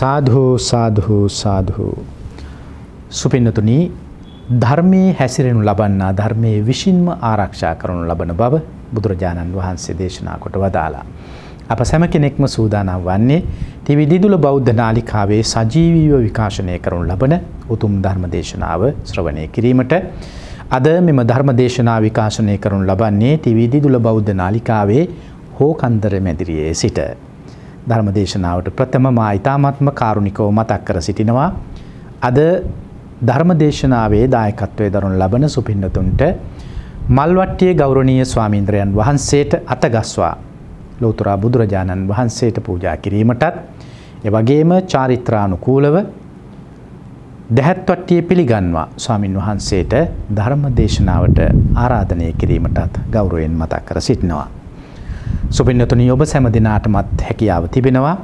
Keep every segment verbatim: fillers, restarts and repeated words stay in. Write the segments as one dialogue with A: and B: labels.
A: සාධු සාධු සාධු. සුපින්නතුනි, ධර්මයේ හැසිරෙනු ලබන්නා ධර්මයේ විසින්ම ආරක්ෂා කරනු ලබන බව බුදුරජාණන් වහන්සේ දේශනා කොට වදාලා. අප සෑම කෙනෙක්ම සූදානම් වන්නේ ටීවී දිදුල බෞද්ධ නාලිකාවේ සජීවීව විකාශනය කරනු ලබන උතුම් ධර්ම දේශනාව ශ්‍රවණය කිරීමට. අද මෙම ධර්ම දේශනා විකාශනය කරනු ලබන්නේ ටීවී දිදුල බෞද්ධ නාලිකාවේ හෝකන්දර මැදිරියේ සිට. ධර්ම දේශනාවට ප්‍රථම මා ඊ타මාත්ම කාරුණිකව මතක් කර සිටිනවා. අද ධර්ම දේශනාවේ දායකත්වයේ දරන ලබන සුපින්නතුන්ට මල්වට්ටියේ ගෞරවනීය ස්වාමීන්ද්‍රයන් වහන්සේට අතගස්වා ලෝතර බුදුරජාණන් වහන්සේට පූජා කිරීමටත් ඒ වගේම චාරිත්‍රානුකූලව දැහැත්වට්ටියේ පිළිගන්වා ස්වාමින් වහන්සේට ධර්ම දේශනාවට ආරාධනය කිරීමටත් ගෞරවයෙන් මතක් කර සිටිනවා. සුපින්නතුනි, ඔබ සෑම දිනාටමත් හැකියාව තිබෙනවා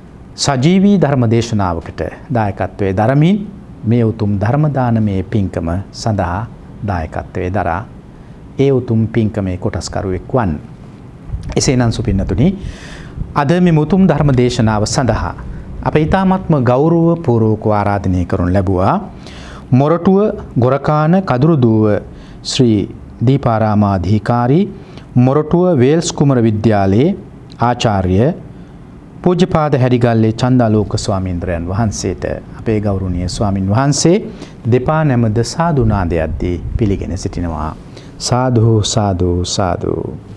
A: සජීවී ධර්ම දේශනාවකට දායකත්වයේ දරමින් මේ උතුම් ධර්ම දානමේ පින්කම සඳහා දායකත්වයේ දරා ඒ උතුම් පින්කමේ කොටස්කරුවෙක් වන්න. එසේනම් සුපින්නතුනි, අද මේ උතුම් ධර්ම දේශනාව සඳහා අප ඊ타මත්ම ගෞරව පූර්වක ආරාධනය කරනු ලැබුවා මොරටුව ගොරකාන කදුරුදුව ශ්‍රී දීපාරාමාධිකාරී මොරටුව වේල්ස් කුමර විද්‍යාලයේ ආචාර්ය පූජ්‍යපාද හැරිගල්ලේ චන්දාලෝක ස්වාමීන්ද්‍රයන් වහන්සේට අපේ ගෞරවනීය ස්වාමින් වහන්සේ දෙපා නැමද සාදු නාදයක්දී පිළිගෙන සිටිනවා. සාදු සාදු සාදු.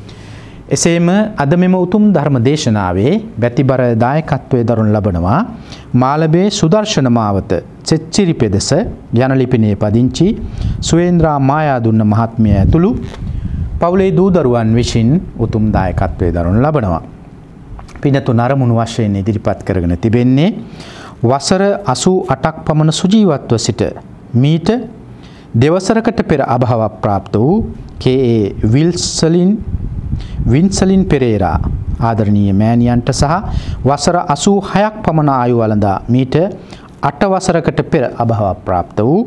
A: එසේම අද මෙම උතුම් ධර්ම දේශනාවේ බැතිබර දායකත්වයේ දරනු ලබනවා මාලබේ සුදර්ශන මාවත චෙච්චිරි පෙදෙස යන ලිපිනේ පදිංචි සුවේන්ද්‍රා මායාදුන්න මහත්මිය ඇතුළු පවුලේ දූ දරුවන් විසින් උතුම් දායකත්වයේ දරනු ලබනවා. පිනතුන් අරමුණු වශයෙන් ඉදිරිපත් කරගෙන තිබෙන්නේ වසර අසූ අටක් පමණ සුජීවත්ව සිට මීට දෙවසරකට පෙර අභාව ප්‍රාප්ත වූ කේ.ඒ. විල්සලින් වින්සලින් පෙරේරා ආදරණීය මෑණියන්ට සහ වසර අසූ හයක් පමණ ආයු වළඳා මීට අට වසරකට පෙර අභාව ප්‍රාප්ත වූ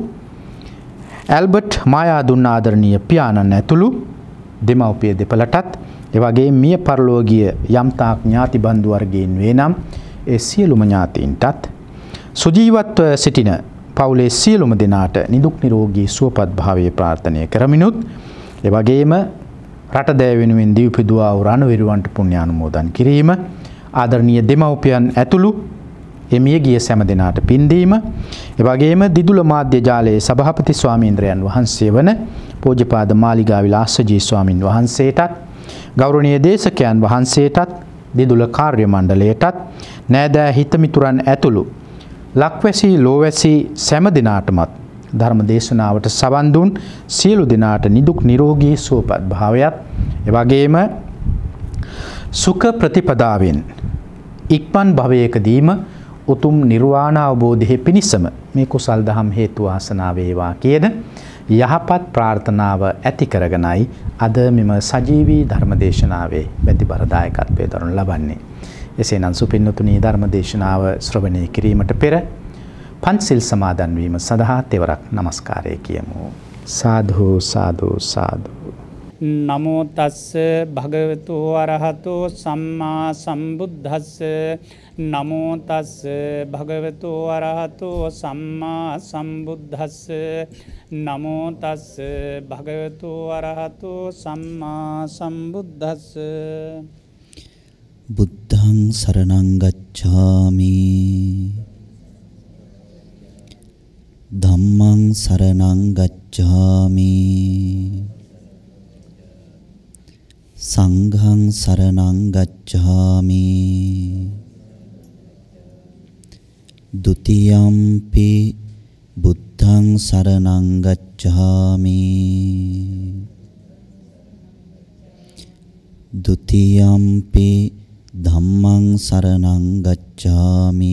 A: ඇල්බර්ට් මායාදුන්න ආදරණීය පියාණන් ඇතුළු දෙමව්පිය දෙපළටත් එවැගේ මිය පරලොව ගිය යම්තාක් ඥාති බන්දු වර්ගයෙන් වේ නම් ඒ සියලුම ඥාතීන්ටත් සුජීවත්ව සිටින පවුලේ සියලුම දෙනාට නිදුක් නිරෝගී සුවපත් භාවයේ ප්‍රාර්ථනා කරමිනුත් එවැගේම රට දෑ වෙනුවෙන් දීපිදුවා වූ රණවිරුවන්ට පුණ්‍යානුමෝදන් කිරීම, ආදරණීය දෙමව්පියන් ඇතුළු එමිය ගිය සෑම දෙනාට පින් දීම, එවැගේම දිදුල මාධ්‍ය ජාලයේ සභාපති ස්වාමීන්ද්‍රයන් වහන්සේ වන පූජ්‍යපාද මාලිගා විලාසජී ස්වාමින් වහන්සේටත්, ගෞරවනීය දේශකයන් වහන්සේටත්, දිදුල කාර්ය මණ්ඩලයටත්, නෑදෑ හිතමිතුරන් ඇතුළු ලක්වැසි ලෝවැසි සෑම දෙනාටමත් ධර්ම දේශනාවට සවන් දුන් සියලු දෙනාට නිදුක් නිරෝගී සුවපත් භාවයත් එවැගේම සුඛ ප්‍රතිපදාවෙන් ඉක්මන් භවයකදීම උතුම් නිර්වාණ අවබෝධයේ පිණිසම මේ කුසල් දහම් හේතු වාසනා වේවා කියන යහපත් ප්‍රාර්ථනාව ඇති කරගෙනයි අද මෙම සජීවී ධර්ම දේශනාවේ බැතිබර දායකත්වයේ දරනු ලබන්නේ. එසේනම් සුපින්නතුනි, ධර්ම දේශනාව ශ්‍රවණය කිරීමට පෙර පන්සිල් සමාදන් වීම සඳහා තෙවරක් නමස්කාරය කියමු. සාදු සාදු සාදු.
B: නමෝ තස්ස භගවතු අරහතෝ සම්මා සම්බුද්දස්ස. නමෝ තස්ස භගවතු අරහතෝ සම්මා සම්බුද්දස්ස. නමෝ තස්ස භගවතු අරහතෝ සම්මා සම්බුද්දස්ස.
C: බුද්ධං සරණං ගච්ඡාමි. ධම්මං සරණං ගච්ඡාමි. සංඝං සරණං ගච්ඡාමි. ဒ ුතියම්පි බුද්ධං සරණං ගච්ඡාමි. ဒ ුතියම්පි ධම්මං සරණං ගච්ඡාමි.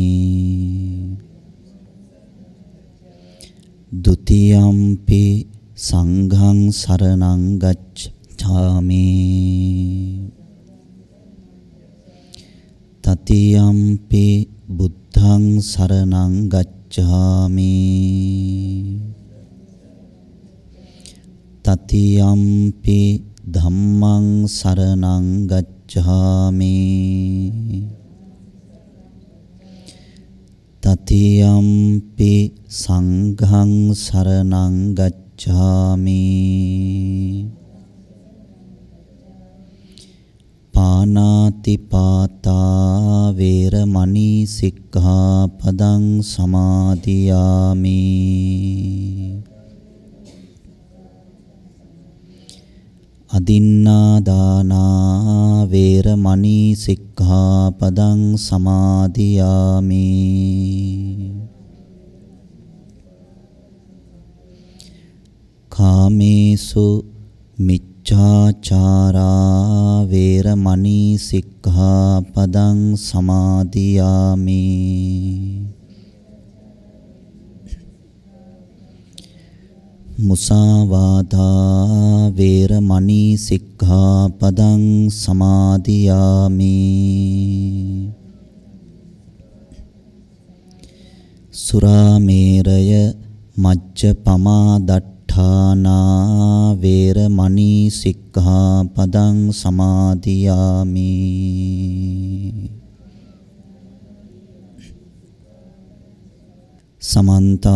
C: ဒ ුතියම්පි සංඝං සරණං ගච්ඡාමි. තතියම්පි බුද්ධං සරණං ගච්ඡාමි. තතියම්පි ධම්මං සරණං ගච්ඡාමි. තතියම්පි සංඝං සරණං ගච්ඡාමි පානාති පාතා වේරමණී සික්ඛාපදං සමාදියාමි අදින්නා දානා වේරමණී සික්ඛාපදං සමාදියාමි කාමේසු මිච්ඡාචාරා වේරමණී සික්ඛාපදං සමාදියාමි මුසාවාදා වේරමණී සික්ඛාපදං සමාදියාමි සුරාමේරය මජ්ජපමා දට්ඨානා වේරමණී සික්ඛාපදං සමාදියාමි සමන්ත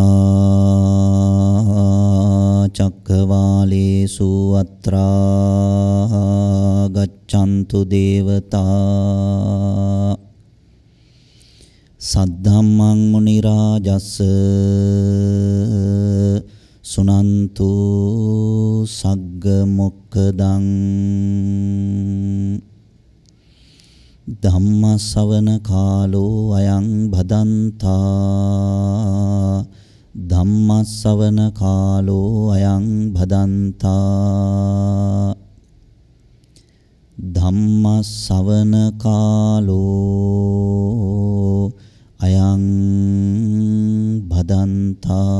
C: චක්කවාලේසු අත්‍රා ගච්ඡන්තු දේවතා සද්ධම්මං මුනි රාජස්ස සුනන්තු සග්ග මොක්ඛදං ධම්ම ශ්‍රවණ කාලෝ අයං භදන්තා ධම්ම ශ්‍රවණ කාලෝ අයං භදන්තා ධම්ම ශ්‍රවණ කාලෝ අයං භදන්තා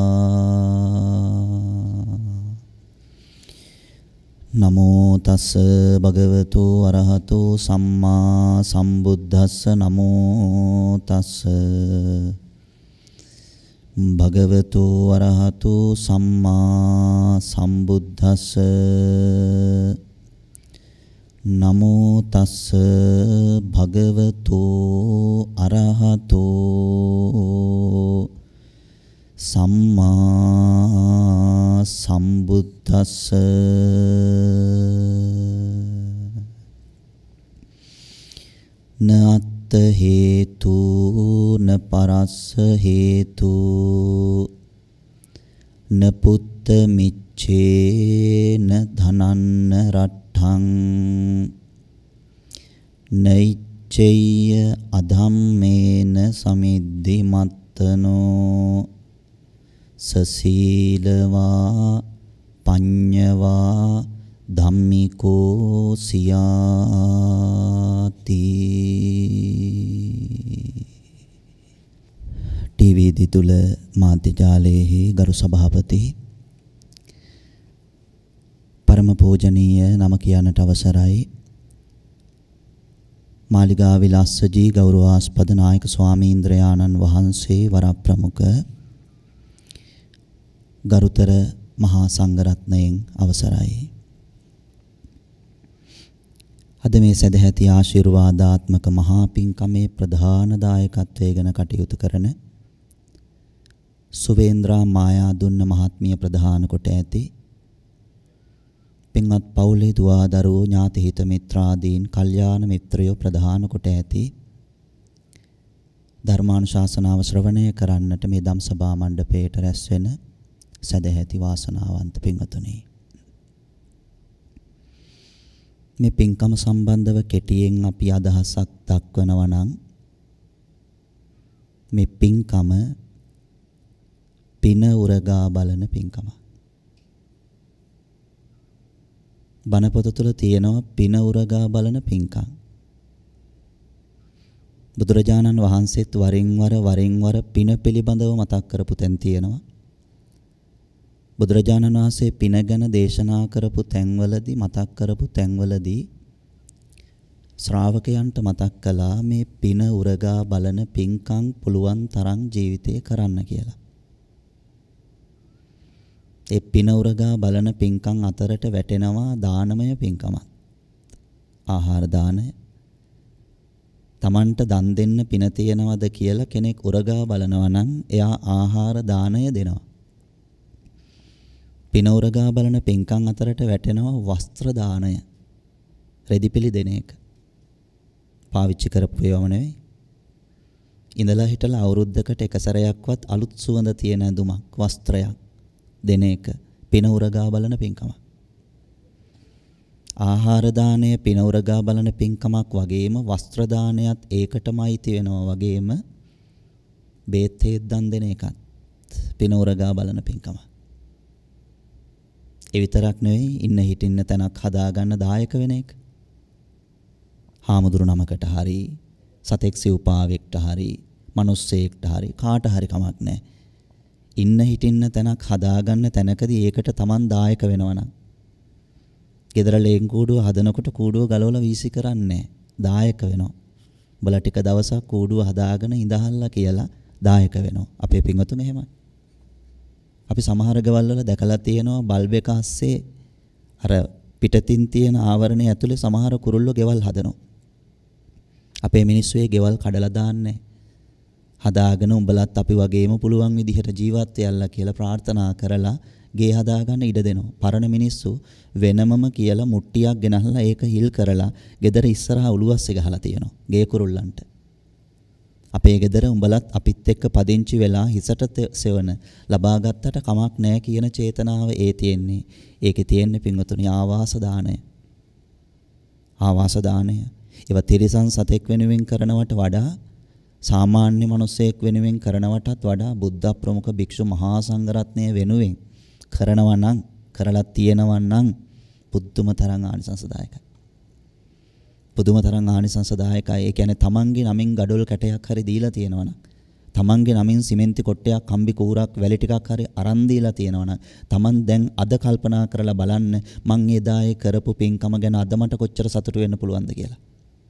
C: නමෝ තස්ස භගවතු අරහතු සම්මා සම්බුද්දස්ස නමෝ තස්ස භගවතු අරහතු සම්මා සම්බුද්දස්ස නමෝ තස්ස භගවතු අරහතු සම්මා සම්බුද්දස්ස නාත්ත හේතු න පරස්ස හේතු න පුත්ත මිච්ඡේ න ධනන්න රට්ඨං නෛච්ඡය අධම්මේන සමිද්ධි මත්තනෝ සසීලවා පඤ්ඤවා ධම්මිකෝ සියාති ටීවී දිතුල මාධ්‍ය ජාලයේහි ගරු සභාපති පරම පූජනීය නම කියන්නට අවසරයි මාලිගා විලාසජී ගෞරවාස්පද නායක ස්වාමීන්ද්‍රයාණන් වහන්සේ වරප්‍රමුඛ ගරුතර මහා සංඝරත්නයෙන් අවසරයි අද මේ සදැහැති ආශිර්වාදාත්මක මහා පින්කමේ ප්‍රධාන දායකත්වයෙන් කටයුතු කරන සුවේන්ද්‍රා මායා දුන්න මහත්මිය ප්‍රධාන කොට ඇති පින්වත් පවුලේ දුවා දරුවෝ ඥාති හිත මිත්‍රාදීන් කල්යාණ මිත්‍රයෝ ප්‍රධාන කොට ඇති ධර්මානුශාසනාව ශ්‍රවණය කරන්නට මේ ධම් සභා මණ්ඩපයට රැස් වෙන සදැහැති වාසනාවන්ත පින්වතුනි මේ පින්කම සම්බන්ධව කෙටියෙන් අපි අදහසක් දක්වනවා නම් මේ පින්කම පින උරගා බලන පින්කම බණ පොත තුළ තියෙනවා පින උරගා බලන පින්කම් බුදුරජාණන් වහන්සේත් වරින් වර වරින් වර පින පිළිබඳව මතක් කරපු තැන් තියෙනවා බුදුරජාණන් වහන්සේ පින ගැන දේශනා කරපු තැන්වලදී මතක් කරපු තැන්වලදී ශ්‍රාවකයන්ට මතක් කළා මේ පින උරගා බලන පින්කම් පුළුවන් තරම් ජීවිතේ කරන්න කියලා. ඒ පින උරගා බලන පින්කම් අතරට වැටෙනවා දානමය පින්කමක්. ආහාර දානය, Tamanට දන් දෙන්න පින තියනවද කියලා කෙනෙක් උරගා බලනවා නම් එයා ආහාර දාණය දෙනවා. පින උරගා බලන පින්කම් අතරට වැටෙනවා වස්ත්‍ර දාණය. රෙදිපිලි දෙන එක. පාවිච්චි කරපු ඒවාම නෙවෙයි. ඉඳලා හිටලා අවුරුද්දකට එක සැරයක්වත් අලුත් සුවඳ තියෙන ඇඳුමක් වස්ත්‍රයක් දෙන එක පින උරගා බලන පින්කමක්. ආහාර දාණය පින උරගා බලන පින්කමක් වගේම වස්ත්‍ර දානයත් ඒකටම අයිති වෙනවා වගේම බේත් හේත් දන් දෙන එකත් පින උරගා බලන පින්කමක්. ඒ විතරක් නෙවෙයි ඉන්න හිටින්න තැනක් හදාගන්න දායක වෙන එක. හාමුදුරු නමකට හරි සතෙක් සිව්පාවෙක්ට හරි මිනිස්සෙක්ට හරි කාට හරි කමක් නැහැ. ඉන්න හිටින්න තැනක් හදාගන්න තැනකදී ඒකට Taman දායක වෙනවනම් ගෙදර ලේන් කූඩුව හදනකොට කූඩුව ගලවලා වීසි කරන්නේ දායක වෙනවා. උඹලා ටික දවසක් කූඩුව හදාගෙන ඉඳහල්ලා කියලා දායක වෙනවා. අපේ පින්වතුන් එහෙමයි. අපි සමහර ගෙවල් වල දැකලා තියෙනවා බල්බ් එක ASCII අර පිටතින් තියෙන ආවරණය ඇතුලේ සමහර කුරුල්ලෝ ගෙවල් හදනවා. අපේ මිනිස්සු ඒ ගෙවල් කඩලා දාන්නේ. හදාගෙන උඹලත් අපි වගේම පුළුවන් විදිහට ජීවත් වෙයල්ලා කියලා ප්‍රාර්ථනා කරලා ගේ හදාගන්න ඉඩ දෙනවා. පරණ මිනිස්සු වෙනමම කියලා මුට්ටියක් ගෙනහලා ඒක හිල් කරලා ගෙදර ඉස්සරහා උළුවස්සේ ගහලා තියෙනවා. ගේ කුරුල්ලන්ට. අපේ ගෙදර උඹලත් අපිත් එක්ක පදිංචි වෙලා හිසට සෙවන ලබා ගත්තට කමක් නැහැ කියන චේතනාව ඒ තියෙන්නේ. ඒකේ තියෙන්නේ පින්වතුනි ආවාස දාණය. ආවාස දාණය. ඒවා තිරිසන් සතෙක් වෙනුවෙන් කරනවට වඩා සාමාන්‍ය මිනිසෙක් වෙනුවෙන් කරනවටත් වඩා බුද්ධ ප්‍රමුඛ භික්ෂු මහා සංඝරත්නය වෙනුවෙන් කරනවා නම් කරලා තියෙනවා නම් පුදුම තරම් ආනිසංසදායකයි. පුදුම තරම් ආනිසංසදායකයි. ඒ කියන්නේ තමන්ගේ නමින් ගඩොල් කැටයක් හරි දීලා තියෙනවා නම් තමන්ගේ නමින් සිමෙන්ති කොටයක් කම්බි කූරක් වැලි ටිකක් හරි අරන් දීලා තියෙනවා නම් තමන් දැන් අද කල්පනා කරලා බලන්න මං එදායේ කරපු පින්කම ගැන අද මට කොච්චර සතුටු වෙන්න පුළුවන්ද කියලා.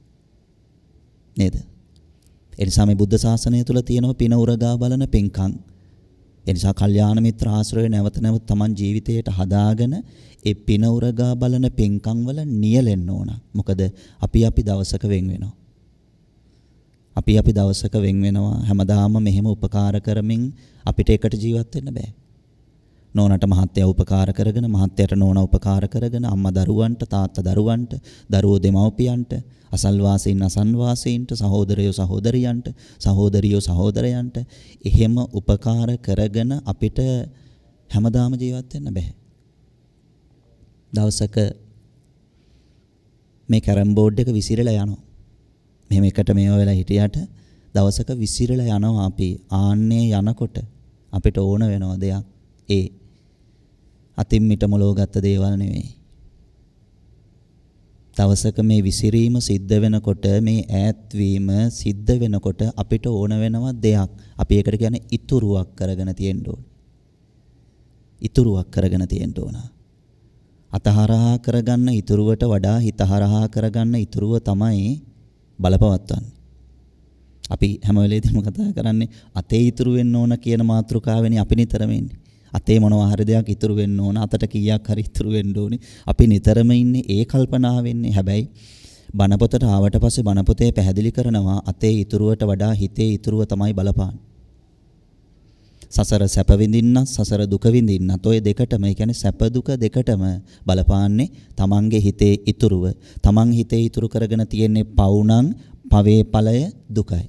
C: නේද? ඒ නිසා මේ බුද්ධ ශාසනය තුල තියෙනවා පින උරගා බලන පින්කම්. ඒ නිසා කල්යාණ මිත්‍ර ආශ්‍රය නැවත නැවත තමන් ජීවිතයට හදාගෙන ඒ පින උරගා බලන පින්කම් වල නියැලෙන්න ඕන. මොකද අපි අපි දවසක වෙන් වෙනවා. අපි අපි දවසක වෙන් වෙනවා. හැමදාම මෙහෙම උපකාර කරමින් අපිට එකට ජීවත් වෙන්න බෑ. නෝනට මහත්තයා උපකාර කරගෙන මහත්තයාට නෝනා උපකාර කරගෙන අම්මා දරුවන්ට තාත්තා දරුවන්ට දරුවෝ දෙමව්පියන්ට අසල්වාසීන් අසන්වාසීන්ට සහෝදරයෝ සහෝදරියන්ට සහෝදරියෝ සහෝදරයන්ට එහෙම උපකාර කරගෙන අපිට හැමදාම ජීවත් වෙන්න බෑ. දවසක මේ කැරම් බෝඩ් එක විසිරලා යනවා. මෙහෙම එකට මේව වෙලා හිටියට දවසක විසිරලා යනවා අපි. ආන්නේ යනකොට අපිට ඕන වෙනවා දෙයක්. ඒ අතින් මිට මොලෝ ගත්ත දේවල් නෙවෙයි. දවසක මේ විසිරීම සිද්ධ වෙනකොට මේ ඈත්වීම සිද්ධ වෙනකොට අපිට ඕන වෙනවා දෙයක්. අපි ඒකට කියන්නේ ඉතුරුවක් කරගෙන තියෙන්න ඕන. ඉතුරුවක් කරගෙන තියෙන්න ඕන. අතහරහා කරගන්න ඉතුරුවට වඩා හිතහරහා කරගන්න ඉතුරුව තමයි බලපවත්වන්නේ. අපි හැම වෙලේදීම කතා කරන්නේ අතේ ඉතුරු වෙන්න ඕන කියන මාතෘකාවෙනි අපි නිතරම ඉන්නේ. අතේ මොනවා හරි දෙයක් ඉතුරු වෙන්න ඕන, අතට කීයක් හරි ඉතුරු වෙන්න ඕනේ. අපි නිතරම ඉන්නේ ඒ කල්පනාවෙන්නේ. හැබැයි බණ පොතට ආවට පස්සේ බණ පොතේ පැහැදිලි කරනවා අතේ ඉතුරුවට වඩා හිතේ ඉතුරුව තමයි බලපාන්නේ. සසර සැප විඳින්න, සසර දුක විඳින්න. ඔය දෙකටම, ඒ කියන්නේ සැප දුක දෙකටම බලපාන්නේ තමන්ගේ හිතේ ඉතුරුව. තමන් හිතේ ඉතුරු කරගෙන තියෙන්නේ පවුණන් පවේ ඵලය දුකයි.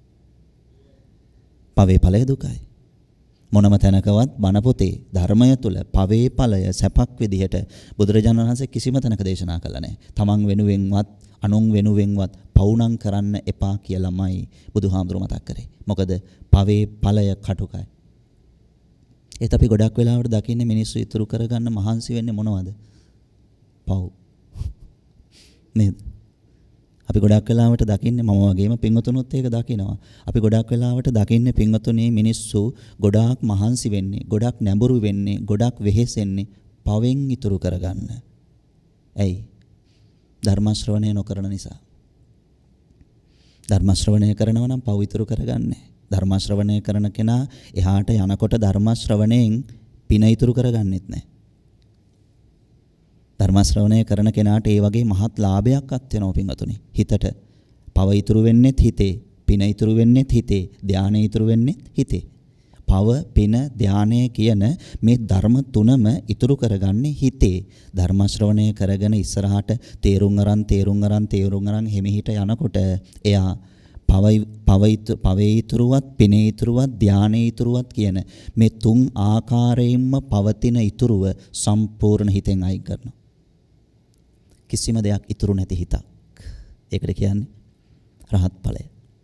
C: පවේ ඵලය දුකයි. මොනම තැනකවත් බණ පොතේ ධර්මය තුල පවේ ඵලය සැපක් විදිහට බුදුරජාණන් වහන්සේ කිසිම තැනක දේශනා කළා නැහැ. තමන් වෙනුවෙන්වත් අනුන් වෙනුවෙන්වත් පවුණම් කරන්න එපා කියලාමයි බුදුහාමුදුරුවෝ මතක් කරේ. මොකද පවේ ඵලය කටුකයි. ඒත් අපි ගොඩක් වෙලාවට දකින්නේ මිනිස්සු ඉතුරු කරගන්න මහන්සි වෙන්නේ මොනවද? පව්. නේද? අපි ගොඩක් වෙලාවට දකින්නේ මම වගේම පින්වතුනුත් ඒක දකිනවා. අපි ගොඩක් වෙලාවට දකින්නේ පින්වතුනේ මිනිස්සු ගොඩාක් මහන්සි වෙන්නේ, ගොඩක් නැඹුරු වෙන්නේ, ගොඩක් වෙහෙසෙන්නේ පවෙන් ඉතුරු කරගන්න. ඇයි? ධර්ම ශ්‍රවණය නොකරන නිසා. ධර්ම ශ්‍රවණය කරනවා නම් පව ඉතුරු කරගන්නේ. ධර්ම ශ්‍රවණය කරන කෙනා එහාට යනකොට ධර්ම ශ්‍රවණයෙන් පින ඉතුරු කරගන්නෙත් නැහැ. ධර්ම ශ්‍රවණය කරන කෙනාට ඒ වගේ මහත් ලාභයක් අත් වෙනවා පින්වතුනි. හිතට පව ඉතුරු වෙන්නේත් හිතේ. පින ඉතුරු වෙන්නේත් හිතේ. ධානය ඉතුරු වෙන්නේත් හිතේ. පව, පින, ධානය කියන මේ ධර්ම තුනම ඉතුරු කරගන්නේ හිතේ. ධර්ම ශ්‍රවණය කරගෙන ඉස්සරහට තේරුම් අරන් තේරුම් අරන් තේරුම් අරන් හිමිහිට යනකොට එයා පව පව පවේ ඉතුරුවත්, පිනේ ඉතුරුවත්, ධානයේ ඉතුරුවත් කියන මේ තුන් ආකාරයෙන්ම පවතින ඉතුරුව සම්පූර්ණ හිතෙන් අයින් කරනවා. කිසිම දෙයක් ඉතුරු නැති හිතක්. ඒකට කියන්නේ රහත් ඵලය.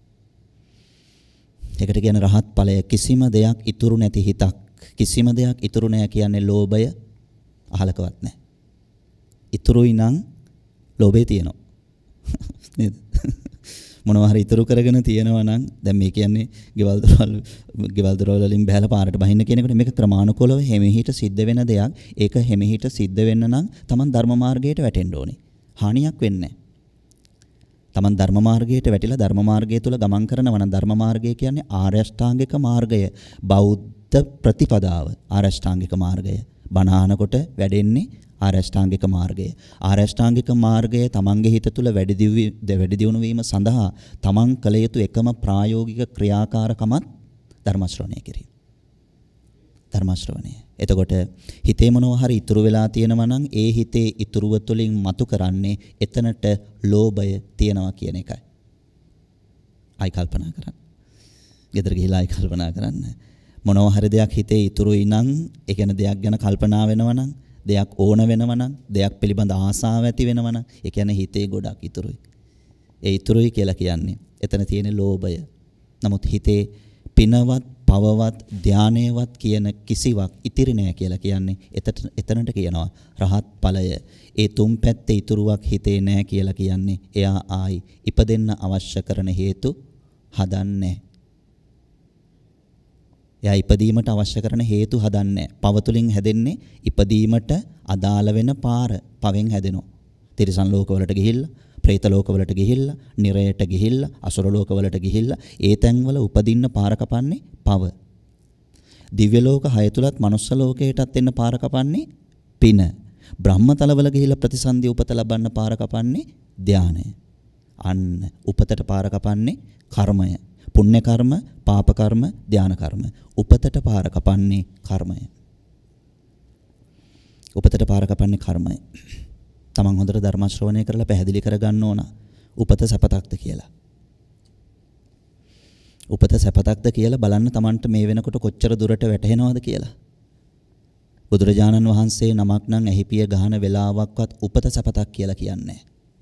C: ඒකට කියන්නේ රහත් ඵලය. කිසිම දෙයක් ඉතුරු නැති හිතක්. කිසිම දෙයක් ඉතුරු නැහැ කියන්නේ ලෝභය අහලකවත් නැහැ. ඉතුරුයි නම් ලෝභය තියෙනවා. නේද? මොනවා හරි ඉතුරු කරගෙන තියෙනවා නම් දැන් මේ කියන්නේ ගෙවල් දොරවල් ගෙවල් දොරවල් වලින් බහැලා පාරට බහින්න කියනකොට මේක ක්‍රමානුකූලව හැමෙහිට සිද්ධ වෙන දෙයක්. ඒක හැමෙහිට සිද්ධ වෙන්න නම් Taman ධර්ම මාර්ගයට වැටෙන්න ඕනේ. හානියක් වෙන්නේ නැහැ. Taman ධර්ම මාර්ගයට වැටිලා ධර්ම මාර්ගය තුල ගමන් කරනවා නම් ධර්ම මාර්ගය කියන්නේ ආර්ය අෂ්ටාංගික මාර්ගය. බෞද්ධ ප්‍රතිපදාව ආර්ය අෂ්ටාංගික මාර්ගය. බණ අහනකොට වැඩෙන්නේ ආර්ය අෂ්ටාංගික මාර්ගය. ආර්ය අෂ්ටාංගික මාර්ගය තමන්ගේ හිත තුළ වැඩි දියුණු වීම සඳහා තමන් කළ යුතු එකම ප්‍රායෝගික ක්‍රියාකාරකමත් ධර්ම ශ්‍රවණය කිරීම. ධර්ම ශ්‍රවණය. එතකොට හිතේ මොනවා හරි ඉතුරු වෙලා තියෙනවා නම් ඒ හිතේ ඉතුරුව තුළින් මතු කරන්නේ එතනට ලෝභය තියනවා කියන එකයි. ආයි කල්පනා කරන්න. ගෙදර ගිහිලා ආයි කල්පනා කරන්න. මොනවා හරි දෙයක් හිතේ ඉතුරුයි නම් ඒ කියන දෙයක් ගැන කල්පනා වෙනවා නම් දෙයක් ඕන වෙනවා නම් දෙයක් පිළිබඳ ආසාව ඇති වෙනවා නම් ඒ කියන්නේ හිතේ ගොඩක් ඉතුරුයි. ඒ ඉතුරුයි කියලා කියන්නේ එතන තියෙන ලෝභය. නමුත් හිතේ පිනවත්, පවවත්, ධානයවත් කියන කිසිවක් ඉතිරි නැහැ කියලා කියන්නේ එතන එතනට කියනවා රහත් ඵලය. ඒ තුන් පැත්තේ ඉතුරුවක් හිතේ නැහැ කියලා කියන්නේ එයා ආයි ඉපදෙන්න අවශ්‍ය කරන හේතු හදන්නේ. එයා ඉපදීමට අවශ්‍ය කරන හේතු හදන්නේ. පව තුලින් හැදෙන්නේ ඉපදීමට අදාළ වෙන පාර පවෙන් හැදෙනවා. තිරිසන් ලෝකවලට ගිහිල්ලා, പ്രേත ලෝකවලට ගිහිල්ලා, නිරයට ගිහිල්ලා, අසුර ලෝකවලට ගිහිල්ලා ඒ තැන්වල උපදින්න පාර කපන්නේ පව. දිව්‍ය ලෝක හය තුලත් මනුස්ස ලෝකයටත් එන්න පාර කපන්නේ පින. බ්‍රහ්මතලවල ගිහිල්ලා ප්‍රතිසන්දි උපත ලබන්න පාර කපන්නේ ධානය. අන්න උපතට පාර කපන්නේ කර්මය. පුණ්‍ය කර්ම, පාප කර්ම, ධාන කර්ම. උපතට පාර කපන්නේ කර්මය. උපතට පාර කපන්නේ කර්මය. තමන් හොඳට ධර්ම ශ්‍රවණය කරලා පැහැදිලි කරගන්න ඕන. උපත සැපතක්ද කියලා. උපත සැපතක්ද කියලා බලන්න තමන්ට මේ වෙනකොට කොච්චර දුරට වැටහෙනවද කියලා. බුදුරජාණන් වහන්සේ නමක් නම් ඇහිපිය ගහන වෙලාවක්වත් උපත සැපතක් කියලා කියන්නේ.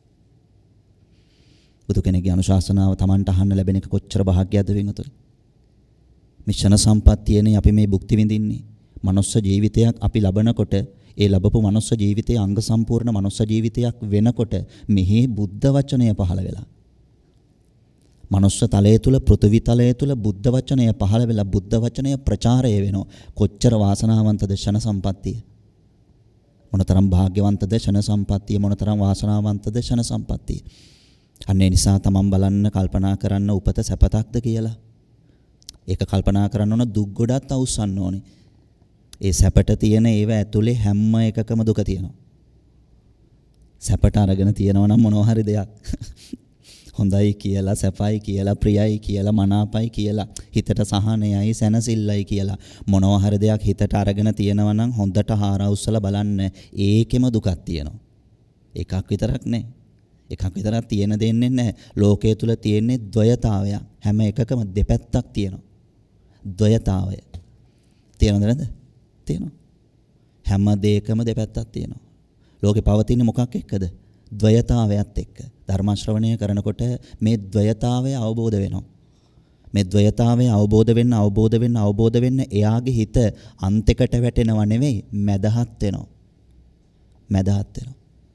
C: බුදු කෙනෙක්ගේ අනුශාසනාව තමන්ට අහන්න ලැබෙන එක කොච්චර භාග්‍යයක්ද වෙනතුනි. මිෂණ සම්පත්තියනේ අපි මේ භුක්ති විඳින්නේ. මනුස්ස ජීවිතයක් අපි ලබනකොට ඒ ලැබපු මනුස්ස ජීවිතයේ අංග සම්පූර්ණ මනුස්ස ජීවිතයක් වෙනකොට මෙහි බුද්ධ වචනය පහළ වෙලා. මනුස්ස තලයේ තුල පෘථිවි තලයේ තුල බුද්ධ වචනය පහළ වෙලා බුද්ධ වචනය ප්‍රචාරය වෙනවා. කොච්චර වාසනාවන්තද ෂණ සම්පත්තිය. මොනතරම් භාග්‍යවන්තද ෂණ සම්පත්තිය, මොනතරම් වාසනාවන්තද ෂණ සම්පත්තිය. අන්න ඒ නිසා තමන් බලන්න කල්පනා කරන්න උපත සැපතක්ද කියලා. ඒක කල්පනා කරන්න ඕන දුක් ගොඩක් අවුස්සන්න ඕනේ. ඒ සැපට තියෙන ඒව ඇතුලේ හැම එකකම දුක තියෙනවා. සැපට අරගෙන තියෙනවා නම් මොනවා හරි දෙයක් හොඳයි කියලා, සැපයි කියලා, ප්‍රියයි කියලා, මනාපයි කියලා, හිතට සහනයයි, සැනසෙල්ලයි කියලා මොනවා හරි දෙයක් හිතට අරගෙන තියෙනවා නම් හොඳට හාරවුස්සලා බලන්න ඒකෙම දුකක් තියෙනවා. එකක් විතරක් නේ. එකක් විතරක් තියෙන දෙන්නේ නැහැ. ලෝකයේ තුල තියෙන්නේ ද්වයතාවය. හැම එකකම දෙපැත්තක් තියෙනවා. ද්වයතාවය. තියෙනවද නැද්ද? තියෙනවා. හැම දෙයකම දෙපැත්තක් තියෙනවා. ලෝකේ පවතින මොකක් එක්කද? ද්වයතාවයත් එක්ක. ධර්ම ශ්‍රවණය කරනකොට මේ ද්වයතාවය අවබෝධ වෙනවා. මේ ද්වයතාවය අවබෝධ වෙන්න අවබෝධ වෙන්න අවබෝධ වෙන්න එයාගේ හිත අන්තයකට වැටෙනව නෙවෙයි, මැදහත් වෙනවා. මැදහත් වෙනවා.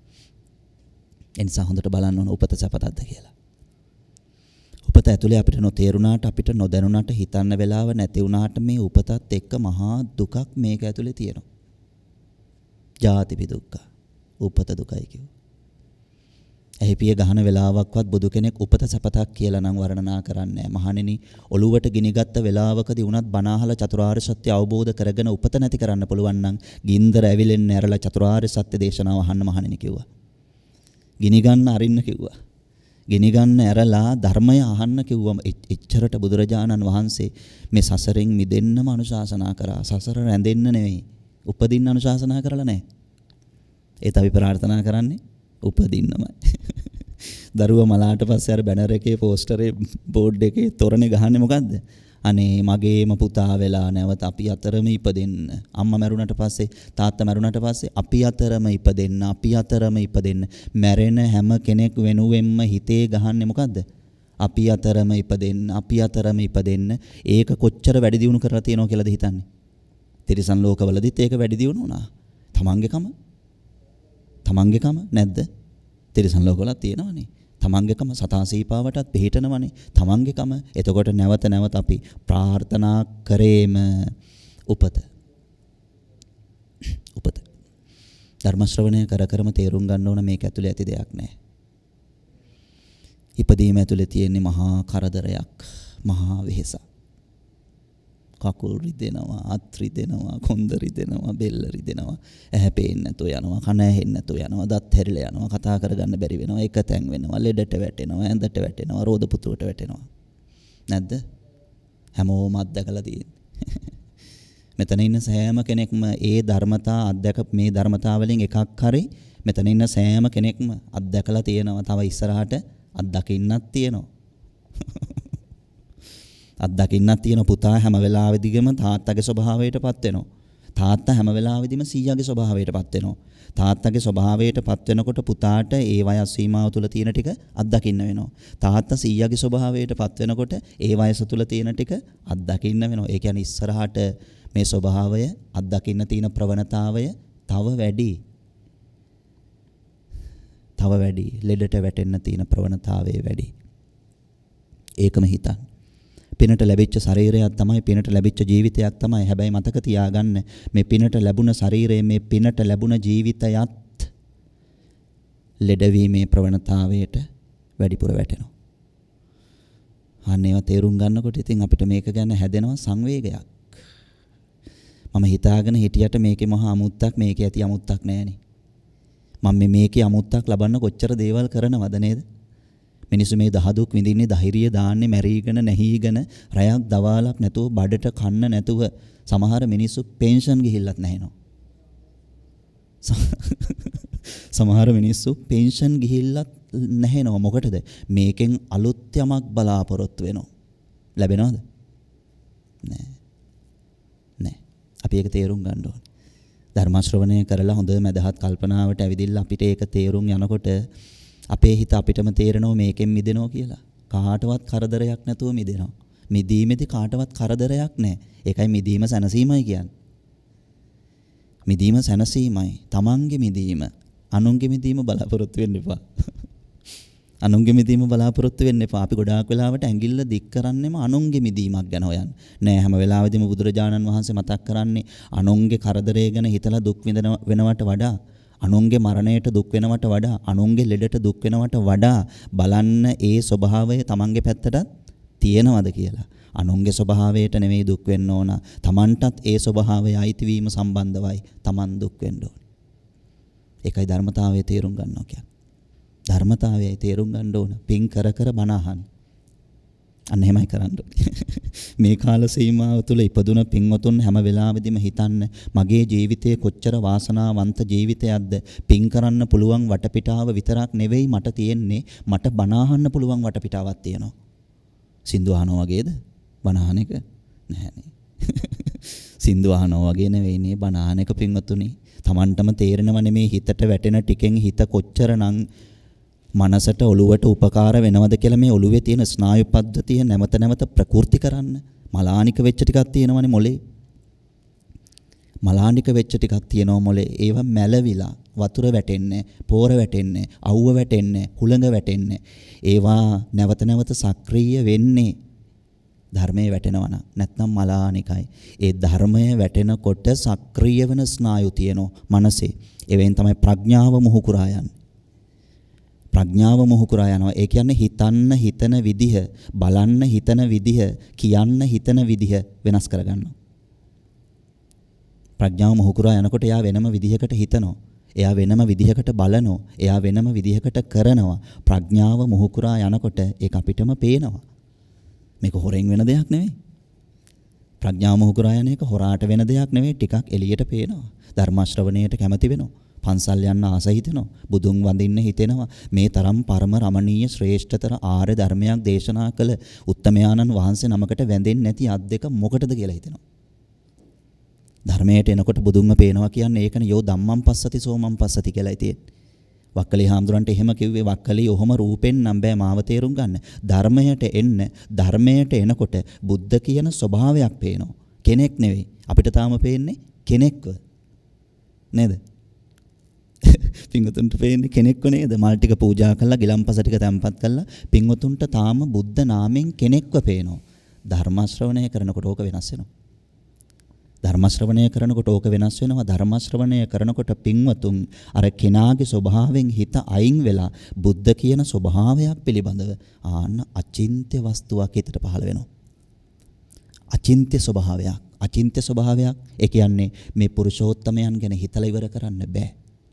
C: එනිසා හොඳට බලන්න ඕන උපත සැපතක්ද කියලා. උපත ඇතුලේ අපිට නොතේරුණාට, අපිට නොදැනුණාට, හිතන්න වෙලාව නැති වුණාට මේ උපතත් එක්ක මහා දුකක් මේක ඇතුලේ තියෙනවා. ජාතිපි දුක්ඛ. උපත දුකයි කියෝ. ඇහිපිය ගහන වෙලාවක්වත් බුදු කෙනෙක් උපත සැපතක් කියලා නම් වර්ණනා කරන්නේ නැහැ. මහණෙනි, ඔළුවට ගිනිගත්ත වෙලාවකදී උනත් බණ අහලා චතුරාර්ය සත්‍ය අවබෝධ කරගෙන උපත නැති කරන්න පුළුවන් නම් ගින්දර ඇවිලෙන්නේ ඇරලා චතුරාර්ය සත්‍ය දේශනාව අහන්න මහණෙනි කිව්වා. ගිනි ගන්න අරින්න කිව්වා. ගිනි ගන්න ඇරලා ධර්මය අහන්න කිව්වම එච්චරට බුදුරජාණන් වහන්සේ මේ සසරෙන් මිදෙන්නම අනුශාසනා කරා. සසර රැඳෙන්න නෙවෙයි. උපදින්න අනුශාසනා කරලා නැහැ. ඒත් අපි ප්‍රාර්ථනා කරන්නේ උපදින්නමයි. දරුවා මලාට පස්සේ අර බැනර් එකේ පෝස්ටරේ බෝඩ් එකේ තොරණේ ගහන්නේ මොකද්ද? අනේ මගේම පුතා වෙලා නැවත අපි අතරම ඉපදෙන්න. අම්මා මැරුණට පස්සේ තාත්තා මැරුණට පස්සේ අපි අතරම ඉපදෙන්න, අපි අතරම ඉපදෙන්න. මැරෙන හැම කෙනෙක් වෙනුවෙන්ම හිතේ ගහන්නේ මොකද්ද? අපි අතරම ඉපදෙන්න, අපි අතරම ඉපදෙන්න. ඒක කොච්චර වැඩි දියුණු කරලා තියෙනව කියලාද හිතන්නේ? තිරිසන් ලෝකවලදීත් ඒක වැඩි දියුණු වුණා. තමන්ගේකම තමන්ගේකම නැද්ද? තිරිසන් ලෝකවලත් තියෙනවනේ. තමන්ගේකම සතා සීපාවටත් පිළිටනවනේ. තමන්ගේකම. එතකොට නැවත නැවත අපි ප්‍රාර්ථනා කරේම උපත. උපත. ධර්ම ශ්‍රවණය කර කරම තේරුම් ගන්න ඕන මේක ඇතුලේ ඇති දෙයක් නෑ. ඉපදීම ඇතුලේ තියෙන මහා කරදරයක්, මහා වෙහෙසක්. කකුල් රිදෙනවා, අත් රිදෙනවා, කොන්ද රිදෙනවා, බෙල්ල රිදෙනවා, ඇහැ පේන්නේ නැතුව යනවා, කන ඇහෙන්නේ නැතුව යනවා, දත් හැරිලා යනවා, කතා කරගන්න බැරි වෙනවා, එක තැන් වෙනවා, ලෙඩට වැටෙනවා, ඇඳට වැටෙනවා, රෝද පුතුවට වැටෙනවා. නැද්ද? හැමෝම අත්දකලා තියෙන්නේ. මෙතන ඉන්න සෑම කෙනෙක්ම ඒ ධර්මතා අත්දක මේ ධර්මතා වලින් එකක් හරි මෙතන ඉන්න සෑම කෙනෙක්ම අත්දකලා තියෙනවා. තව ඉස්සරහට අත්දකින්නත් තියෙනවා. අත්දකින්නත් තියෙන පුතා හැම වෙලාවෙදිගම තාත්තගේ ස්වභාවයටපත් වෙනවා. තාත්තා හැම වෙලාවෙදිම සීයාගේ ස්වභාවයටපත් වෙනවා. තාත්තගේ ස්වභාවයටපත් වෙනකොට පුතාට ඒ වයස් සීමාව තුල තියෙන ටික අත්දකින්න වෙනවා. තාත්තා සීයාගේ ස්වභාවයටපත් වෙනකොට ඒ වයස තුල තියෙන ටික අත්දකින්න වෙනවා. ඒ කියන්නේ ඉස්සරහට මේ ස්වභාවය අත්දකින්න තියෙන ප්‍රවණතාවය තව වැඩි. තව වැඩි. ලෙඩට වැටෙන්න තියෙන ප්‍රවණතාවය වැඩි. ඒකම හිතන්න. පිනට ලැබිච්ච ශරීරයක් තමයි, පිනට ලැබිච්ච ජීවිතයක් තමයි. හැබැයි මතක තියාගන්න මේ පිනට ලැබුණ ශරීරය, මේ පිනට ලැබුණ ජීවිතයත් ලෙඩවීමේ ප්‍රවණතාවයට වැඩිපුර වැටෙනවා. අන්න ඒවා තේරුම් ගන්නකොට ඉතින් අපිට මේක ගැන හැදෙනවා සංවේගයක්. මම හිතාගෙන හිටියට මේකේ මහා අමුත්තක්, මේකේ ඇති අමුත්තක් නෑනේ. මම මේකේ අමුත්තක් ලබන්න කොච්චර දේවල් කරනවද නේද? මිනිස්සු මේ දහදුක් විඳින්නේ ධෛර්යය දාන්නේ මැරීගෙන නැහීගෙන රැයක් දවාලක් නැතුව බඩට කන්න නැතුව. සමහර මිනිස්සු පෙන්ෂන් ගිහිල්ලත් නැහෙනවා. සමහර මිනිස්සු පෙන්ෂන් ගිහිල්ලත් නැහෙනවා. මොකටද? මේකෙන් අලුත් යමක් බලාපොරොත්තු වෙනවා. ලැබෙනවද? නෑ. නෑ. අපි ඒක තේරුම් ගන්න ඕනේ. ධර්ම ශ්‍රවණය කරලා හොඳ මදහත් කල්පනාවට ඇවිදින්න අපිට ඒක තේරුම් යනකොට අපේ හිත අපිටම තේරෙනවා මේකෙන් මිදෙනවා කියලා. කාටවත් කරදරයක් නැතුව මිදෙනවා. මිදීමේදී කාටවත් කරදරයක් නැහැ. ඒකයි මිදීම සැනසීමයි කියන්නේ. මිදීම සැනසීමයි. තමන්ගේ මිදීම, අනුන්ගේ මිදීම බලාපොරොත්තු වෙන්න එපා. අනුන්ගේ මිදීම බලාපොරොත්තු වෙන්න එපා. අපි ගොඩාක් වෙලාවට ඇඟිල්ල දික් කරන්නේම අනුන්ගේ මිදීමක් ගැන හොයන්න. නෑ, හැම වෙලාවෙදිම බුදුරජාණන් වහන්සේ මතක් කරන්නේ අනුන්ගේ කරදරය ගැන හිතලා දුක් විඳින වෙනවට වඩා, අනුන්ගේ මරණයට දුක් වෙනවට වඩා, අනුන්ගේ ලෙඩට දුක් වෙනවට වඩා බලන්න ඒ ස්වභාවය තමන්ගේ පැත්තට තියෙනවද කියලා. අනුන්ගේ ස්වභාවයට නෙමෙයි දුක් වෙන්න ඕන. තමන්ටත් ඒ ස්වභාවය අයිතිවීම සම්බන්ධවයි තමන් දුක් වෙන්න ඕන. ඒකයි ධර්මතාවය තේරුම් ගන්නවා කියන්නේ. ධර්මතාවයයි තේරුම් ගන්න ඕන. පින් කර කර බණ අහන්න. අන්න එහෙමයි කරන්න ඕනේ. මේ කාල සීමාව තුළ ඉපදුන පින්වතුන් හැම වෙලාවෙදිම හිතන්න මගේ ජීවිතයේ කොච්චර වාසනාවන්ත ජීවිතයක්ද. පින් කරන්න පුළුවන් වටපිටාව විතරක් නෙවෙයි මට තියෙන්නේ, මට බණ අහන්න පුළුවන් වටපිටාවක් තියෙනවා. සින්දු අහනවා වගේද? බණ අහන එක නැහැනේ. සින්දු අහනවා වගේ නෙවෙයිනේ බණ අහන එක පින්වතුනි. Tamanටම තේරෙනව නෙමේ හිතට වැටෙන ටිකෙන් හිත කොච්චරනම් මනසට ඔළුවට උපකාර වෙනවද කියලා. මේ ඔළුවේ තියෙන ස්නායු පද්ධතිය නැවත නැවත ප්‍රකෘති කරන්න. මලානික වෙච්ච ටිකක් තියෙනවනේ මොලේ. මලානික වෙච්ච ටිකක් තියෙනවා මොලේ. ඒවා මැලවිලා වතුර වැටෙන්නේ, පෝර වැටෙන්නේ, අවුව වැටෙන්නේ, හුළඟ වැටෙන්නේ. ඒවා නැවත නැවත සක්‍රීය වෙන්නේ ධර්මයේ වැටෙනවා නම්. නැත්නම් මලානිකයි. ඒ ධර්මයේ වැටෙනකොට සක්‍රීය වෙන ස්නායු තියෙනවා මනසේ. ඒවෙන් තමයි ප්‍රඥාව මොහු කරා යන්නේ. ප්‍රඥාව මොහු කරා යනවා. ඒ කියන්නේ හිතන්න හිතන විදිහ, බලන්න හිතන විදිහ, කියන්න හිතන විදිහ වෙනස් කරගන්නවා. ප්‍රඥාව මොහු කරා යනකොට යා වෙනම විදිහකට හිතනවා. එයා වෙනම විදිහකට බලනවා. එයා වෙනම විදිහකට කරනවා. ප්‍රඥාව මුහුකුරා යනකොට ඒක අපිටම පේනවා. මේක හොරෙන් වෙන දෙයක් නෙවෙයි. ප්‍රඥාව මුහුකුරා යන එක හොරාට වෙන දෙයක් නෙවෙයි. ටිකක් එළියට පේනවා. ධර්ම ශ්‍රවණයට කැමති වෙනවා. පන්සල් යන්න ආස හිතෙනවා. බුදුන් වඳින්න හිතෙනවා. මේ තරම් පරම රමණීය ශ්‍රේෂ්ඨතර ආර්ය ධර්මයක් දේශනා කළ උත්තමයාණන් වහන්සේ නමකට වැඳෙන්නේ නැති අත් දෙක මොකටද කියලා හිතෙනවා. ධර්මයට එනකොට බුදුන්ව පේනවා කියන්නේ ඒකනේ යෝ ධම්මං පස්සති සෝමං පස්සති කියලා තියෙන්නේ. වක්කලි හාමුදුරන්ට එහෙම කිව්වේ වක්කලි ඔහොම රූපෙන් නම් බෑ මාව තේරුම් ගන්න. ධර්මයට එන්න ධර්මයට එනකොට බුද්ධ කියන ස්වභාවයක් පේනවා. කෙනෙක් නෙවෙයි. අපිට තාම පේන්නේ කෙනෙක්ව. නේද? පින්වතුන්ට පේන්නේ කෙනෙක්ව නේද? මල් ටික පූජා කළා, ගිලම්පස ටික තැම්පත් කළා. පින්වතුන්ට තාම බුද්ධ නාමයෙන් කෙනෙක්ව පේනවා. ධර්ම ශ්‍රවණය කරනකොට ඕක වෙනස් වෙනවා. ධර්ම ශ්‍රවණය කරනකොට ඕක වෙනස් වෙනවා. ධර්ම ශ්‍රවණය කරනකොට පින්වතුන් අර කෙනාගේ ස්වභාවයෙන් හිත අයින් වෙලා බුද්ධ කියන ස්වභාවයක් පිළිබඳව ආන්න අචින්ත්‍ය වස්තුවක් හිතට පහළ වෙනවා. අචින්ත්‍ය ස්වභාවයක්. අචින්ත්‍ය ස්වභාවයක් ඒ කියන්නේ මේ පුරුෂෝත්තමයන් ගැන හිතලා ඉවර කරන්න බෑ.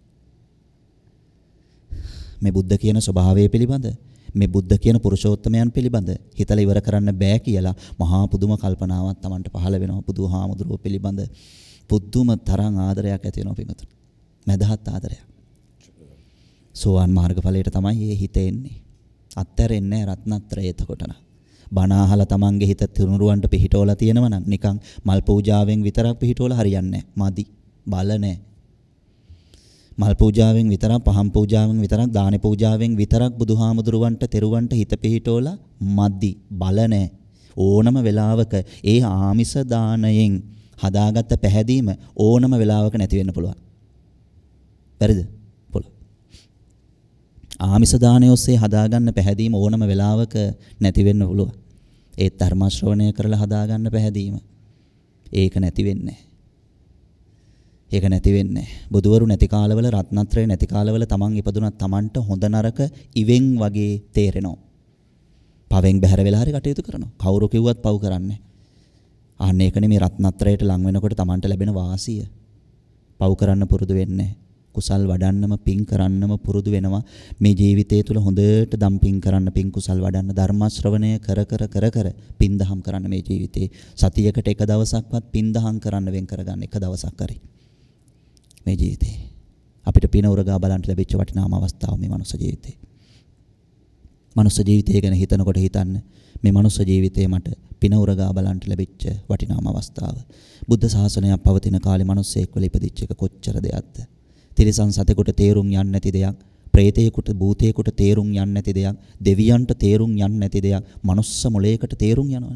C: මේ බුද්ධ කියන ස්වභාවය පිළිබඳ මේ බුද්ධ කියන පුරුෂෝත්තමයන් පිළිබඳ හිතලා ඉවර කරන්න බෑ කියලා මහා පුදුම කල්පනාවක් Tamanට පහළ වෙනවා. බුදුහාමුදුරුවෝ පිළිබඳ පුදුම තරම් ආදරයක් ඇති වෙනවා පිටුතුන්. මදහත් ආදරයක්. සෝවාන් මාර්ගඵලයට තමයි මේ හිත එන්නේ. අත්හැරෙන්නේ රත්නත්‍රය එතකොට න ะ. බණ අහලා Tamanගේ හිත තුනුරුවන්ට පිහිටවලා තියෙනවා නම් නිකන් මල් පූජාවෙන් විතරක් පිහිටවලා හරියන්නේ නැහැ. මදි. බල නැහැ. මල් පූජාවෙන් විතරක් පහන් පූජාවෙන් විතරක් දාන පූජාවෙන් විතරක් බුදුහාමුදුරුවන්ට තෙරුවන්ට හිත පිහිටෝලා මදි බල නැහැ. ඕනම වෙලාවක ඒ ආමිස දානයෙන් හදාගත්ත පැහැදීම ඕනම වෙලාවක නැති වෙන්න පුළුවන්. වැරදිද? පුළුවන්. ආමිස දානය ඔස්සේ හදාගන්න පැහැදීම ඕනම වෙලාවක නැති වෙන්න පුළුවන්. ඒ ධර්ම ශ්‍රවණය කරලා හදාගන්න පැහැදීම ඒක නැති වෙන්නේ නැහැ. ඒක නැති වෙන්නේ. බුදුවරු නැති කාලවල රත්නත්‍රය නැති කාලවල තමන් ඉපදුනත් තමන්ට හොඳ නරක ඉවෙන් වගේ තේරෙනවා. පවෙන් බැහැර වෙලා හරි කටයුතු කරනවා. කවුරු කිව්වත් පව් කරන්නේ. අන්න ඒකනේ මේ රත්නත්‍රයට ලං වෙනකොට තමන්ට ලැබෙන වාසිය. පව් කරන්න පුරුදු වෙන්නේ. කුසල් වඩන්නම පින් කරන්නම පුරුදු වෙනවා. මේ ජීවිතය තුළ හොඳට දම් පින් කරන්න පින් කුසල් වඩන්න ධර්ම ශ්‍රවණය කර කර කර කර පින් දහම් කරන්න මේ ජීවිතේ. සතියකට එක දවසක්වත් පින් දහම් කරන්න වෙන් කරගන්න එක දවසක් හරි. මේ ජීවිතේ අපිට පින උරගා බලන්න ලැබිච්ච වටිනාම අවස්ථාව මේ මනුස්ස ජීවිතේ. මනුස්ස ජීවිතය ගැන හිතනකොට හිතන්න මේ මනුස්ස ජීවිතේ මට පින උරගා බලන්න ලැබිච්ච වටිනාම අවස්ථාව. බුද්ධ ශාසනයක් පවතින කාලේ මනුස්සයෙක් වෙල ඉපදිච්ච එක කොච්චර දෙයක්ද? තිරිසන් සතෙකුට තේරුම් යන්නේ නැති දෙයක්, ප්‍රේතයෙකුට භූතයෙකුට තේරුම් යන්නේ නැති දෙයක්, දෙවියන්ට තේරුම් යන්නේ නැති දෙයක් මනුස්ස මොලයකට තේරුම් යනවනේ.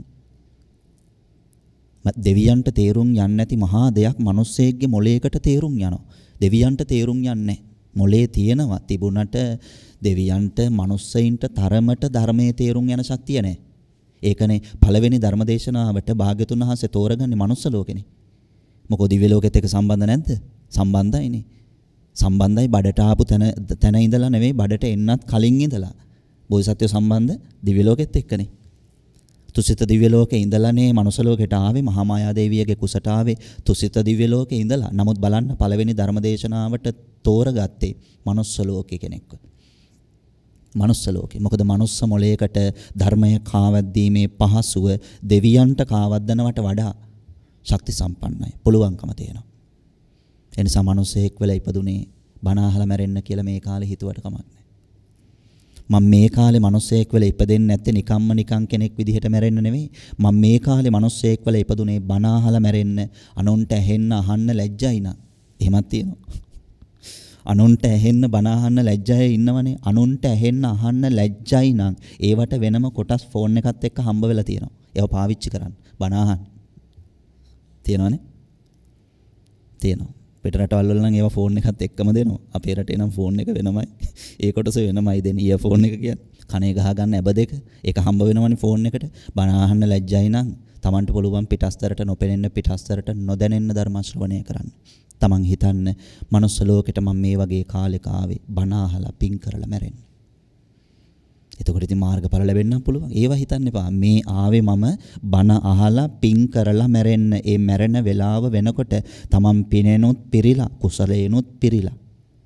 C: දෙවියන්ට තේරුම් යන්නේ නැති මහා දෙයක් මිනිස්සෙක්ගේ මොලේකට තේරුම් යනවා. දෙවියන්ට තේරුම් යන්නේ මොලේ තියෙනවා තිබුණට දෙවියන්ට මිනිස්සෙයින්ට තරමට ධර්මයේ තේරුම් යන ශක්තිය නැහැ. ඒකනේ පළවෙනි ධර්මදේශනාවට භාග්‍යතුන් වහන්සේ තෝරගන්නේ මනුස්ස ලෝකෙනේ. මොකද දිව්‍ය ලෝකෙත් එක්ක සම්බන්ධ නැද්ද? සම්බන්ධයිනේ. සම්බන්ධයි බඩට ආපු තැන තැන ඉඳලා නෙවෙයි බඩට එන්නත් කලින් ඉඳලා. බෝසත්ත්වෝ සම්බන්ධ දිව්‍ය ලෝකෙත් එක්කනේ. තුසිත දිව්‍ය ලෝකේ ඉඳලානේ මනුස්ස ලෝකෙට ආවේ. මහා මායා දේවියගේ කුසට ආවේ තුසිත දිව්‍ය ලෝකේ ඉඳලා. නමුත් බලන්න පළවෙනි ධර්මදේශනාවට තෝරගත්තේ මනුස්ස ලෝකේ කෙනෙක්ව. මනුස්ස ලෝකේ. මොකද මනුස්ස මොලයකට ධර්මය කාවැද්දීමේ පහසුව දෙවියන්ට කාවද්දනවට වඩා ශක්ති සම්පන්නයි. පුළුවන්කම තියෙනවා. එනිසා මනුස්සයෙක් වෙලා ඉපදුනේ බණ අහලා මැරෙන්න කියලා මේ කාලේ හිතුවට කමක් නැහැ. මම මේ කාලේ මිනිස්සෙක් වෙලා ඉපදෙන්නේ නැත්තේ නිකම්ම නිකං කෙනෙක් විදිහට මැරෙන්න නෙවෙයි. මම මේ කාලේ මිනිස්සෙක් වෙලා ඉපදුනේ බණ අහලා මැරෙන්න, අනුන්ට ඇහෙන්න අහන්න ලැජ්ජයි නා. එහෙමත් තියෙනවා. අනුන්ට ඇහෙන්න බණ අහන්න ලැජ්ජයි ඉන්නවනේ. අනුන්ට ඇහෙන්න අහන්න ලැජ්ජයි නම් ඒවට වෙනම කොටස් ෆෝන් එකත් එක්ක හම්බ වෙලා තියෙනවා. ඒව පාවිච්චි කරන්න. බණ අහන්න. තියෙනවනේ? තියෙනවා. පිට රටවල් වල නම් ඒවා ෆෝන් එකත් එක්කම දෙනවා. අපේ රටේ නම් ෆෝන් එක වෙනමයි. ඒ කොටස වෙනමයි දෙන්නේ. ඊය ෆෝන් එක කියන්නේ. කනේ ගහ ගන්න ඇබ දෙක. ඒක හම්බ වෙනවනේ ෆෝන් එකට. බණ අහන්න ලැජ්ජයි නම් Tamanට පුළුවන් පිටස්තරට නොපෙනෙන්න පිටස්තරට නොදැනෙන්න ධර්ම ශ්‍රවණය කරන්න. Taman හිතන්න මනුස්ස ලෝකෙට මම මේ වගේ කාලෙක ආවේ බණ අහලා පින් කරලා මැරෙන්න. එතකොට ඉතින් මාර්ගඵල ලැබෙන්න පුළුවන්. ඒවා හිතන්න එපා. මේ ආවේ මම බණ අහලා පින් කරලා මැරෙන්න. ඒ මැරෙන වෙලාව වෙනකොට තමන් පිනෙනුත් පිරිලා කුසලේනුත් පිරිලා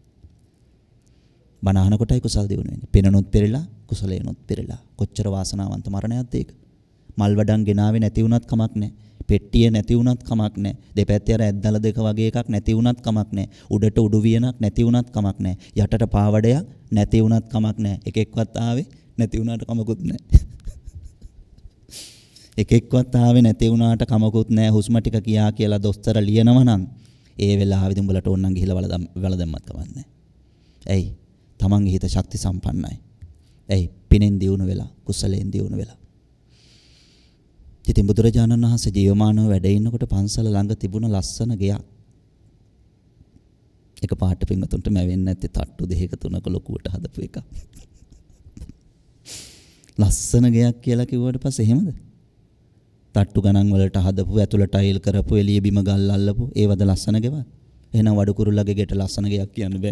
C: බණ අහන කොටයි කුසල් දියුණු වෙන්නේ. පිනනොත් පෙරලා කුසලේනොත් පෙරලා. කොච්චර වාසනාවන්ත මරණයක්ද ඒක. මල් වඩන් ගෙනාවේ නැති වුණත් කමක් නැහැ. පෙට්ටිය නැති වුණත් කමක් නැහැ. දෙපැත්තේ අර ඇද්දල දෙක වගේ එකක් නැති වුණත් කමක් නැහැ. උඩට උඩු වියනක් නැති වුණත් කමක් නැහැ. යටට පාවඩයක් නැති වුණත් කමක් නැහැ. එක එක්කවත් ආවේ නැති වුණාට කමකුත් නැහැ. එක එක්කවත් ආවේ නැති වුණාට කමකුත් නැහැ. හුස්ම ටික කියා කියලා දොස්තර ලියනවා නම් ඒ වෙලාවෙදී උඹලට ඕනනම් ගිහිල්ලා වල දැම්මත් කමක් නැහැ. ඇයි? තමන්ගේ හිත ශක්ති සම්පන්නයි. ඇයි? පිනෙන් දියුණු වෙලා, කුසලයෙන් දියුණු වෙලා. ඉතින් බුදුරජාණන් වහන්සේ ජීවමානව වැඩ ඉන්නකොට පන්සල ළඟ තිබුණ ලස්සන ගෙයක්. එක පාට පින්වතුන්ට මැවෙන්නේ නැත්තේ තට්ටු දෙකක තුනක ලොකුවට හදපු එක. ලස්සන ගෙයක් කියලා කිව්වට පස්සේ එහෙමද? තට්ටු ගණන් වලට හදපු, ඇතුළට ටයිල් කරපු, එළිය බිම ගල් අල්ලපු ඒවද ලස්සන ගෙවල්? එහෙනම් වඩු කුරුල්ලගේ ගෙට ලස්සන ගෙයක් කියන්න බෑ.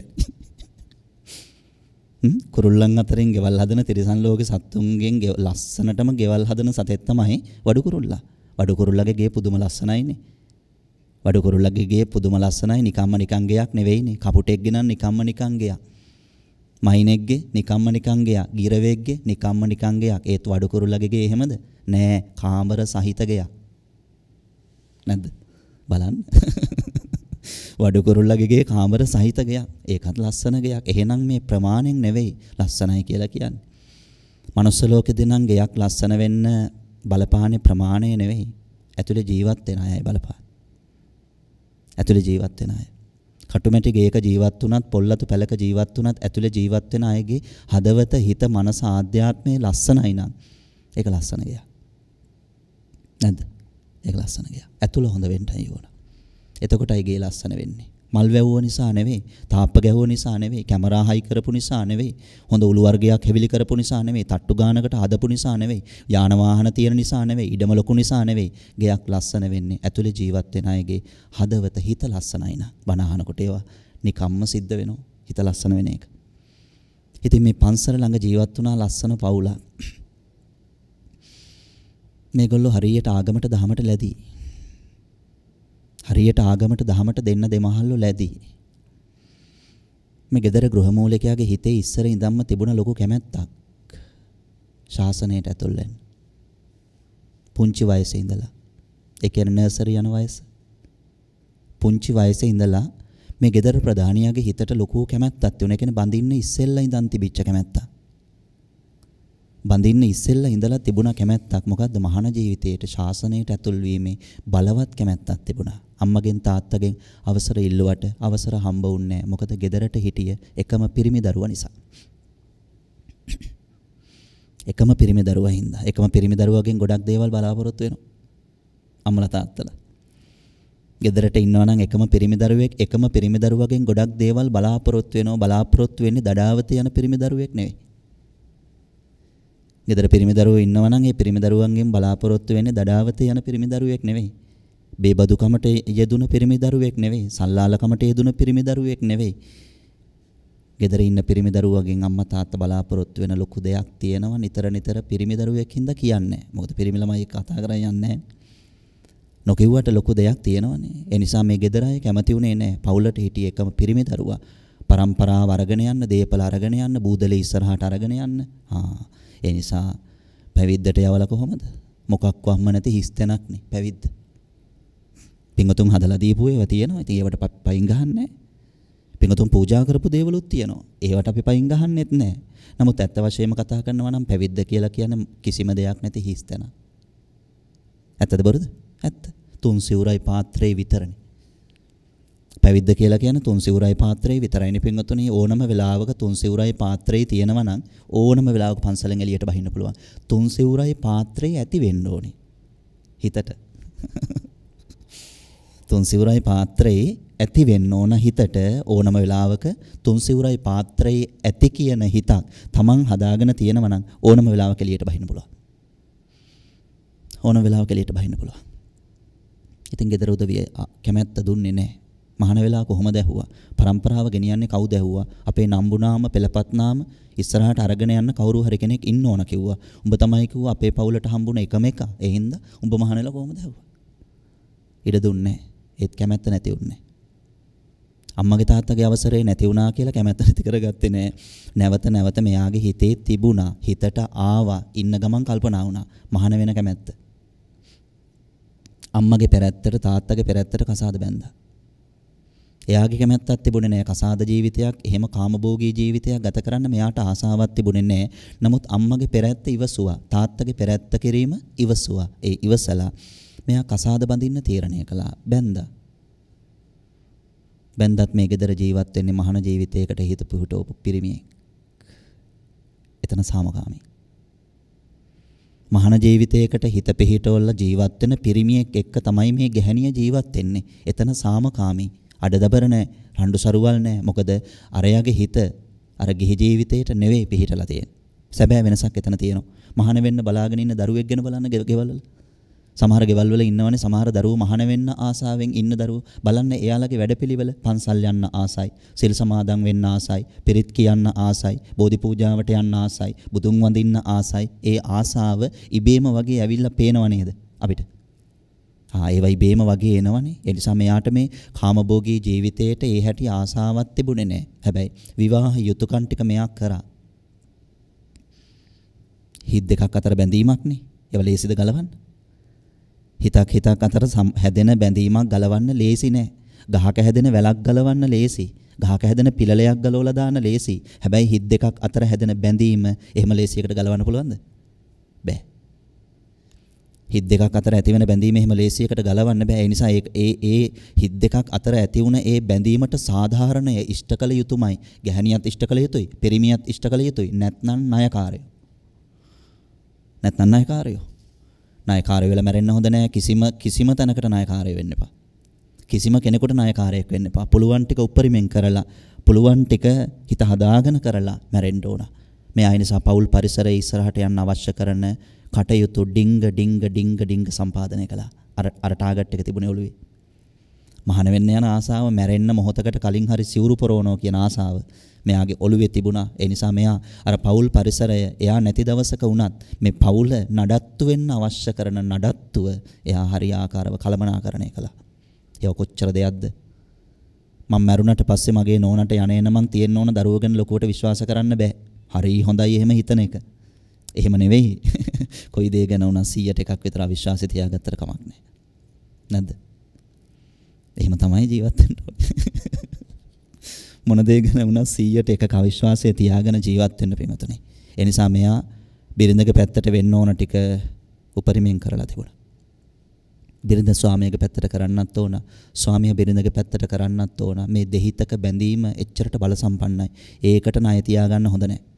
C: කුරුල්ලන් අතරින් ගෙවල් හදන තිරිසන් ලෝකේ සත්තුන්ගෙන් ලස්සනටම ගෙවල් හදන සතෙක් තමයි වඩු කුරුල්ලා. වඩු කුරුල්ලගේ ගේ පුදුම ලස්සනයිනේ. වඩු කුරුල්ලගේ ගේ පුදුම ලස්සනයි. නිකම්ම නිකං ගෙයක් නෙවෙයිනේ. කපුටෙක්ගේ නම් නිකම්ම නිකං ගෙයක්. මයිනෙක්ගේ නිකම්ම නිකං ගෙයක්. ගිරවෙක්ගේ නිකම්ම නිකං ගෙයක්. ඒත් වඩු කුරුල්ලගේ ගේ එහෙමද? නෑ, කාමර සහිත ගෙයක්. නැද්ද? බලන්න. වඩු කුරුල්ලගේ ගේ කාමර සහිත ගෙයක්. ඒකත් ලස්සන ගෙයක්. එහෙනම් මේ ප්‍රමාණයෙන් නෙවෙයි ලස්සනයි කියලා කියන්නේ. මනුස්ස ලෝකෙදී නම් ගෙයක් ලස්සන වෙන්න බලපාන්නේ ප්‍රමාණය නෙවෙයි. ඇතුලේ ජීවත් වෙන අයයි බලපාන. ඇතුලේ ජීවත් වෙන අය. කටුමැටි ගේක ජීවත් වුණත්, පොල්ලතු පැලක ජීවත් වුණත් ඇතුලේ ජීවත් වෙන අයගේ හදවත, හිත, මනස, ආධ්‍යාත්මය ලස්සනයි නම් ඒක ලස්සන ගෙයක්. නැද්ද? ඒක ලස්සන ගෙයක්. ඇතුළ හොඳ වෙන්නයි ඕන. එතකොටයි ගේ ලස්සන වෙන්නේ. මල් වැවුව නිසා නෙවෙයි, තාප්ප ගැහුව නිසා නෙවෙයි, කැමරා හයි කරපු නිසා නෙවෙයි, හොඳ උළු වර්ගයක් හැවිලි කරපු නිසා නෙවෙයි, තට්ටු ගානකට හදපු නිසා නෙවෙයි, යාන වාහන තියෙන නිසා නෙවෙයි, ඉඩම ලොකු නිසා නෙවෙයි. ගෙයක් ලස්සන වෙන්නේ ඇතුලේ ජීවත් වෙන අයගේ හදවත, හිත ලස්සනයි නා. බණ අහනකොට ඒවා නිකම්ම සිද්ධ වෙනවා. හිත ලස්සන වෙන එක. ඉතින් මේ පන්සල ළඟ ජීවත් වුණා ලස්සන පවුලක්. මේගොල්ලෝ හරියට ආගමට දහමට ලැබී. හරියට ආගමට දහමට දෙන්න දෙමහල්ලෝ ලැබී. මේ ගෙදර ගෘහමූලිකයාගේ හිතේ ඉස්සර ඉඳන්ම තිබුණ ලොකු කැමැත්තක් ශාසනයට ඇතුල් වෙන්න. පුංචි වයසේ ඉඳලා. ඒ කියන්නේ නර්සරි යන වයස. පුංචි වයසේ ඉඳලා මේ ගෙදර ප්‍රධානියාගේ හිතට ලොකු කැමැත්තක් තිබුණා. ඒ කියන්නේ බඳින්න ඉස්සෙල්ලා ඉඳන් තිබිච්ච කැමැත්තක්. බඳින්න ඉස්සෙල්ලා ඉඳලා තිබුණ කැමැත්තක්. මොකද්ද? මහාන ජීවිතයේට ශාසනයට ඇතුල් වීමේ බලවත් කැමැත්තක් තිබුණා. අම්මගෙන් තාත්තගෙන් අවසර ඉල්ලුවට අවසර හම්බ වුණේ නැහැ. මොකද ගෙදරට හිටිය එකම පිරිමි දරුවා නිසා. එකම පිරිමි දරුවා හින්දා. එකම පිරිමි දරුවාගෙන් ගොඩක් දේවල් බලාපොරොත්තු වෙනවා. අම්මලා තාත්තලා. ගෙදරට ඉන්නවා නම් එකම පිරිමි දරුවෙක් එකම පිරිමි දරුවාගෙන් ගොඩක් දේවල් බලාපොරොත්තු වෙනවා. බලාපොරොත්තු වෙන්නේ දඩාවත යන පිරිමි දරුවෙක් නෙවෙයි. ගෙදර පිරිමි දරුවෝ ඉන්නවා නම් ඒ පිරිමි දරුවන්ගෙන් බලාපොරොත්තු වෙන්නේ දඩාවත යන පිරිමි දරුවෙක් නෙවෙයි. බේබදුකමට යෙදුන පිරිමි දරුවෙක් නෙවෙයි. සල්ලාලකමට යෙදුන පිරිමි දරුවෙක් නෙවෙයි. ගෙදර ඉන්න පිරිමි දරුවගෙන් අම්මා තාත්තා බලාපොරොත්තු වෙන ලොකු දෙයක් තියෙනවා. නිතර නිතර පිරිමි දරුවෙක් හින්දා කියන්නේ. මොකද පිරිමි ළමයි කතා කරන් යන්නේ නැහැ. නොකියුවට ලොකු දෙයක් තියෙනවනේ. ඒ නිසා මේ ගෙදර අය කැමති උනේ නැහැ. පවුලට හිටිය එකම පිරිමි දරුවා පරම්පරාව අරගෙන යන්න, දේපල අරගෙන යන්න, බූදලේ ඉස්සරහට අරගෙන යන්න. ආ ඒ නිසා පැවිද්දට යවලා කොහොමද? මොකක්වත්ම නැති හිස් තැනක් නේ පැවිද්ද. පිංගුතුන් හදලා දීපු ඒවා තියෙනවා. ඉතින් ඒවට පයින් ගහන්නේ නැහැ. පිංගුතුන් පූජා කරපු දේවලුත් තියෙනවා. ඒවට අපි පයින් ගහන්නෙත් නැහැ. නමුත් ඇත්ත වශයෙන්ම කතා කරනවා නම් පැවිද්ද කියලා කියන්නේ කිසිම දෙයක් නැති හිස් තැනක්. ඇත්තද බොරුද? ඇත්ත. තුන් සිවුරයි පාත්‍රේ විතරනේ. පැවිද්ද කියලා කියන්නේ තුන් සිවුරයි පාත්‍රේ විතරයිනේ පින්වතුනි. ඕනම වෙලාවක තුන් සිවුරයි පාත්‍රේ තියෙනවා නම් ඕනම වෙලාවක පන්සලෙන් එළියට බහින්න පුළුවන්. තුන් සිවුරයි පාත්‍රේ ඇති වෙන්න ඕනේ හිතට. තුන් සිවුරයි පාත්‍රේ ඇති වෙන්න ඕන හිතට. ඕනම වෙලාවක තුන් සිවුරයි පාත්‍රේ ඇති කියන හිතක් Taman හදාගෙන තියෙනවා නම් ඕනම වෙලාවක එළියට බහින්න පුළුවන්. ඕනම වෙලාවක එළියට බහින්න පුළුවන්. ඉතින් ගෙදර උදවිය කැමැත්ත දුන්නේ නැහැ. මහාන වෙලා කොහොමද ඇහුවා? පරම්පරාව ගෙනියන්නේ කවුද ඇහුවා? අපේ නම්බුනාම පෙළපත්නාම ඉස්සරහට අරගෙන යන්න කවුරු හරි කෙනෙක් ඉන්න ඕන කිව්වා. උඹ තමයි කිව්වා අපේ පවුලට හම්බුන එකම එක. ඒ හින්දා උඹ මහාන වෙලා කොහොමද ඇහුවා? ඉඩ දුන්නේ නැහැ. ඒත් කැමැත්ත නැති වුණේ. අම්මගේ තාත්තගේ අවසරේ නැති වුණා කියලා කැමැත්ත නැති කරගත්තේ නෑ. නැවත නැවත මෙයාගේ හිතේ තිබුණා. හිතට ආවා. ඉන්න ගමන් කල්පනා වුණා. මහාන වෙන කැමැත්ත. අම්මගේ පෙරැත්තට තාත්තගේ පෙරැත්තට කසාද බැඳා. එයාගේ කැමැත්තක් තිබුණේ නෑ කසාද ජීවිතයක්, එහෙම කාමභෝගී ජීවිතයක් ගත කරන්න මෙයාට ආසාවක් තිබුණේ නෑ. නමුත් අම්මගේ පෙරැත්ත ඉවසුවා. තාත්තගේ පෙරැත්ත කිරීම ඉවසුවා. ඒ ඉවසලා මෙයා කසාද බඳින්න තීරණය කළා. බැඳා. බැන්දත් මේ ගෙදර ජීවත් වෙන්නේ මහාන ජීවිතයකට හිත පුහුටවපු පිරිමියෙක්. එතන සාමකාමී. මහාන ජීවිතයකට හිත පිහිටවල ජීවත් වෙන පිරිමියෙක් එක්ක තමයි මේ ගැහණිය ජීවත් වෙන්නේ. එතන සාමකාමී. අඩදබර නැහැ, රණ්ඩු සරුවල් නැහැ. මොකද අරයාගේ හිත අර ගිහි ජීවිතයට නෙවෙයි පිහිටලා තියෙන්නේ. සැබෑ වෙනසක් එතන තියෙනවා. මහාන වෙන්න බලාගෙන ඉන්න දරුවෙක් ගැන බලන්න ගෙවල් වල. සමහර ගෙවල් වල ඉන්නවනේ සමහර දරුවෝ මහාන වෙන්න ආසාවෙන් ඉන්න දරුවෝ. බලන්න එයාලගේ වැඩපිළිවෙල පන්සල් යන්න ආසයි, සිල් සමාදන් වෙන්න ආසයි, පිරිත් කියන්න ආසයි, බෝධි පූජාවට යන්න ආසයි, බුදුන් වඳින්න ආසයි. ඒ ආසාව ඉබේම වගේ ඇවිල්ලා පේනව නේද අපිට? ආ ඒවයි ඉබේම වගේ එනවනේ. ඒ නිසා මෙයාට මේ කාමභෝගී ජීවිතේට ඒ හැටි ආසාවක් තිබුණේ නැහැ. හැබැයි විවාහ යුතුයකම් ටික මෙයා කරා. හිත දෙකක් අතර බැඳීමක්නේ. ඒව ලේසිද ගලවන්න? හිතක් හිතක් අතර හැදෙන බැඳීමක් ගලවන්න ලේසි නෑ. ගහක හැදෙන වැලක් ගලවන්න ලේසි. ගහක හැදෙන පිළලයක් ගලවලා දාන්න ලේසි. හැබැයි හිත දෙකක් අතර හැදෙන බැඳීම එහෙම ලේසියකට ගලවන්න පුළුවන්ද? බෑ. හිත දෙකක් අතර ඇති වෙන බැඳීම එහෙම ලේසියකට ගලවන්න බෑ. ඒ නිසා ඒ ඒ හිත දෙකක් අතර ඇති වුණ ඒ බැඳීමට සාධාරණය ඉෂ්ට කළ යුතුමයි. ගැහණියත් ඉෂ්ට කළ යුතුයි. පිරිමියත් ඉෂ්ට කළ යුතුයි. නැත්නම් ණයකාරයෝ. නැත්නම් ණයකාරයෝ. ණයකාරය වෙලා මැරෙන්න හොඳ නෑ. කිසිම කිසිම තැනකට ණයකාරය වෙන්න එපා. කිසිම කෙනෙකුට ණයකාරයෙක් වෙන්න එපා. පුළුවන් ටික උපරිමෙන් කරලා, පුළුවන් ටික හිත හදාගෙන කරලා මැරෙන්න ඕන. මේ ආය නිසා පෞල් පරිසරයේ ඉස්සරහට යන්න අවශ්‍ය කරන කටයුතු ඩිංග ඩිංග ඩිංග ඩිංග සම්පාදනය කළා. අර අර ටාගට් එක තිබුණේ ඔළුවේ. මහාන වෙන්න යන ආසාව, මැරෙන්න මොහොතකට කලින් හරි සිවුරු පොරවනවා කියන ආසාව මෙයාගේ ඔළුවේ තිබුණා. ඒ නිසා මෙයා අර පෞල් පරිසරය එයා නැති දවසක වුණත් මේ පෞල නඩත්තු වෙන්න අවශ්‍ය කරන නඩත්තුව එයා හරියාකාරව කළමනාකරණය කළා. ඒක කොච්චර දෙයක්ද? මම මැරුණට පස්සේ මගේ නෝනට යන්නේන මං තියෙන්න ඕන දරුවෝ ගැන ලොකුවට විශ්වාස කරන්න බෑ. හරි හොඳයි එහෙම හිතන එක. එහෙම නෙවෙයි. කොයි දේ ගැන වුණා සීයට එකක් විතර අවිශ්වාසය තියාගත්තට කමක් නැහැ. නැද්ද? එහෙම තමයි ජීවත් වෙන්න ඕනේ. මොන දේ ගැන වුණා සීයට එකක අවිශ්වාසය තියාගෙන ජීවත් වෙන්න පිමතුනේ. ඒ නිසා මෙයා බිරිඳගේ පැත්තට වෙන්න ඕන ටික උපරිමයෙන් කරලා තිබුණා. බිරිඳ ස්වාමියාගේ පැත්තට කරන්නත් ඕන, ස්වාමියා බිරිඳගේ පැත්තට කරන්නත් ඕන. මේ දෙහිතක බැඳීම එච්චරට බල සම්පන්නයි. ඒකට ණය තියාගන්න හොඳ නැහැ.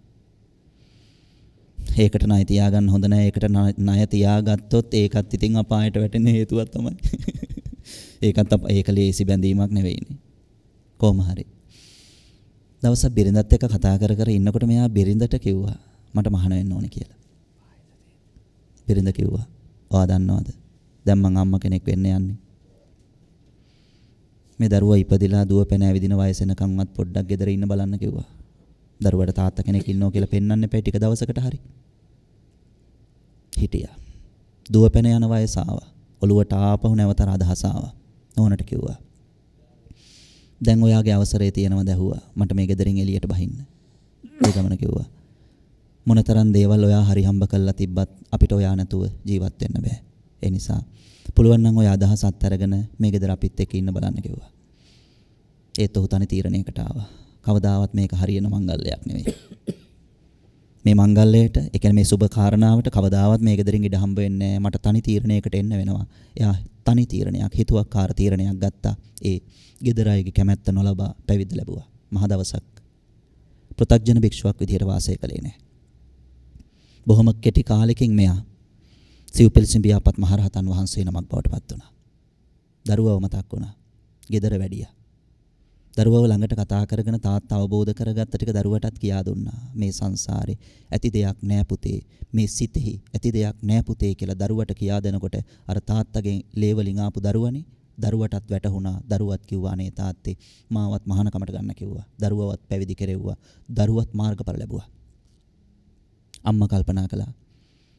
C: ඒකට ණය තියාගන්න හොඳ නැහැ. ඒකට ණය තියාගත්තොත් ඒකත් ඉතින් අපායට වැටෙන්න හේතුවක් තමයි. ඒකත් ඒක ලේසි බැඳීමක් නෙවෙයිනේ. කොහොම හරි. දවසක් බිරිඳත් එක්ක කතා කර කර ඉන්නකොට මෙයා බිරිඳට කිව්වා මට මහාන වෙන්න ඕනේ කියලා. බිරිඳ කිව්වා ඔයා දන්නවද? දැන් මං අම්මා කෙනෙක් වෙන්න යන්නේ. මේ දරුවා ඉපදිලා දුව පැන ඇවිදින වයස එනකන්වත් පොඩ්ඩක් ගෙදර ඉන්න බලන්න කිව්වා. දරුවට තාත්තා කෙනෙක් ඉන්නෝ කියලා පෙන්වන්න එපා ටික දවසකට හරි. හිටියා. දුව පැන යන වයස ආවා. ඔළුවට ආපහු නැවත අදහස ආවා. නෝනට කිව්වා. දැන් ඔයාගේ අවසරය තියෙනවද ඇහුවා. මට මේ ගෙදරින් එළියට බහින්න. ඒ ගමන කිව්වා. මොනතරම් දේවල් ඔයා හරි හම්බ කරලා තිබ්බත් අපිට ඔයා නැතුව ජීවත් වෙන්න බෑ. ඒ නිසා පුළුවන් නම් ඔය අදහස් අත්හැරගෙන මේ ගෙදර අපිත් එක්ක ඉන්න බලන්න කිව්වා. ඒත් ඔහු තනි තීරණයකට ආවා. කවදාවත් මේක හරියන මංගල්‍යයක් නෙවෙයි. මේ මංගල්‍යයට, ඒ කියන්නේ මේ සුබ කාරණාවට කවදාවත් මේ ගෙදරින් ඉඩ හම්බ වෙන්නේ නැහැ. මට තනි තීරණයකට එන්න වෙනවා. එයා තනි තීරණයක්, හිතුවක්කාර තීරණයක් ගත්තා. ඒ ගෙදර අයගේ කැමැත්ත නොලබා පැවිදි ලැබුවා. මහ දවසක් පෘථග්ජන භික්ෂුවක් විදිහට වාසය කළේ නැහැ. බොහොම කෙටි කාලෙකින් මෙයා සිව්පිලිසිඹියාපත් මහරහතන් වහන්සේ නමක් බවට පත් වුණා. දරුවව මතක් වුණා. ගෙදර වැඩියා. දරුවව ළඟට කතා කරගෙන තාත්තා අවබෝධ කරගත්ත ටික දරුවටත් කියා දුන්නා. මේ සංසාරේ ඇති දෙයක් නෑ පුතේ. මේ සිතෙහි ඇති දෙයක් නෑ පුතේ කියලා දරුවට කියා දෙනකොට අර තාත්තගෙන් ලේවලින් ආපු දරුවනේ දරුවටත් වැටහුණා. දරුවත් කිව්වා නේ තාත්තේ මාවත් මහානකමට ගන්න කිව්වා. දරුවවත් පැවිදි කෙරෙව්වා. දරුවත් මාර්ගඵල ලැබුවා. අම්මා කල්පනා කළා.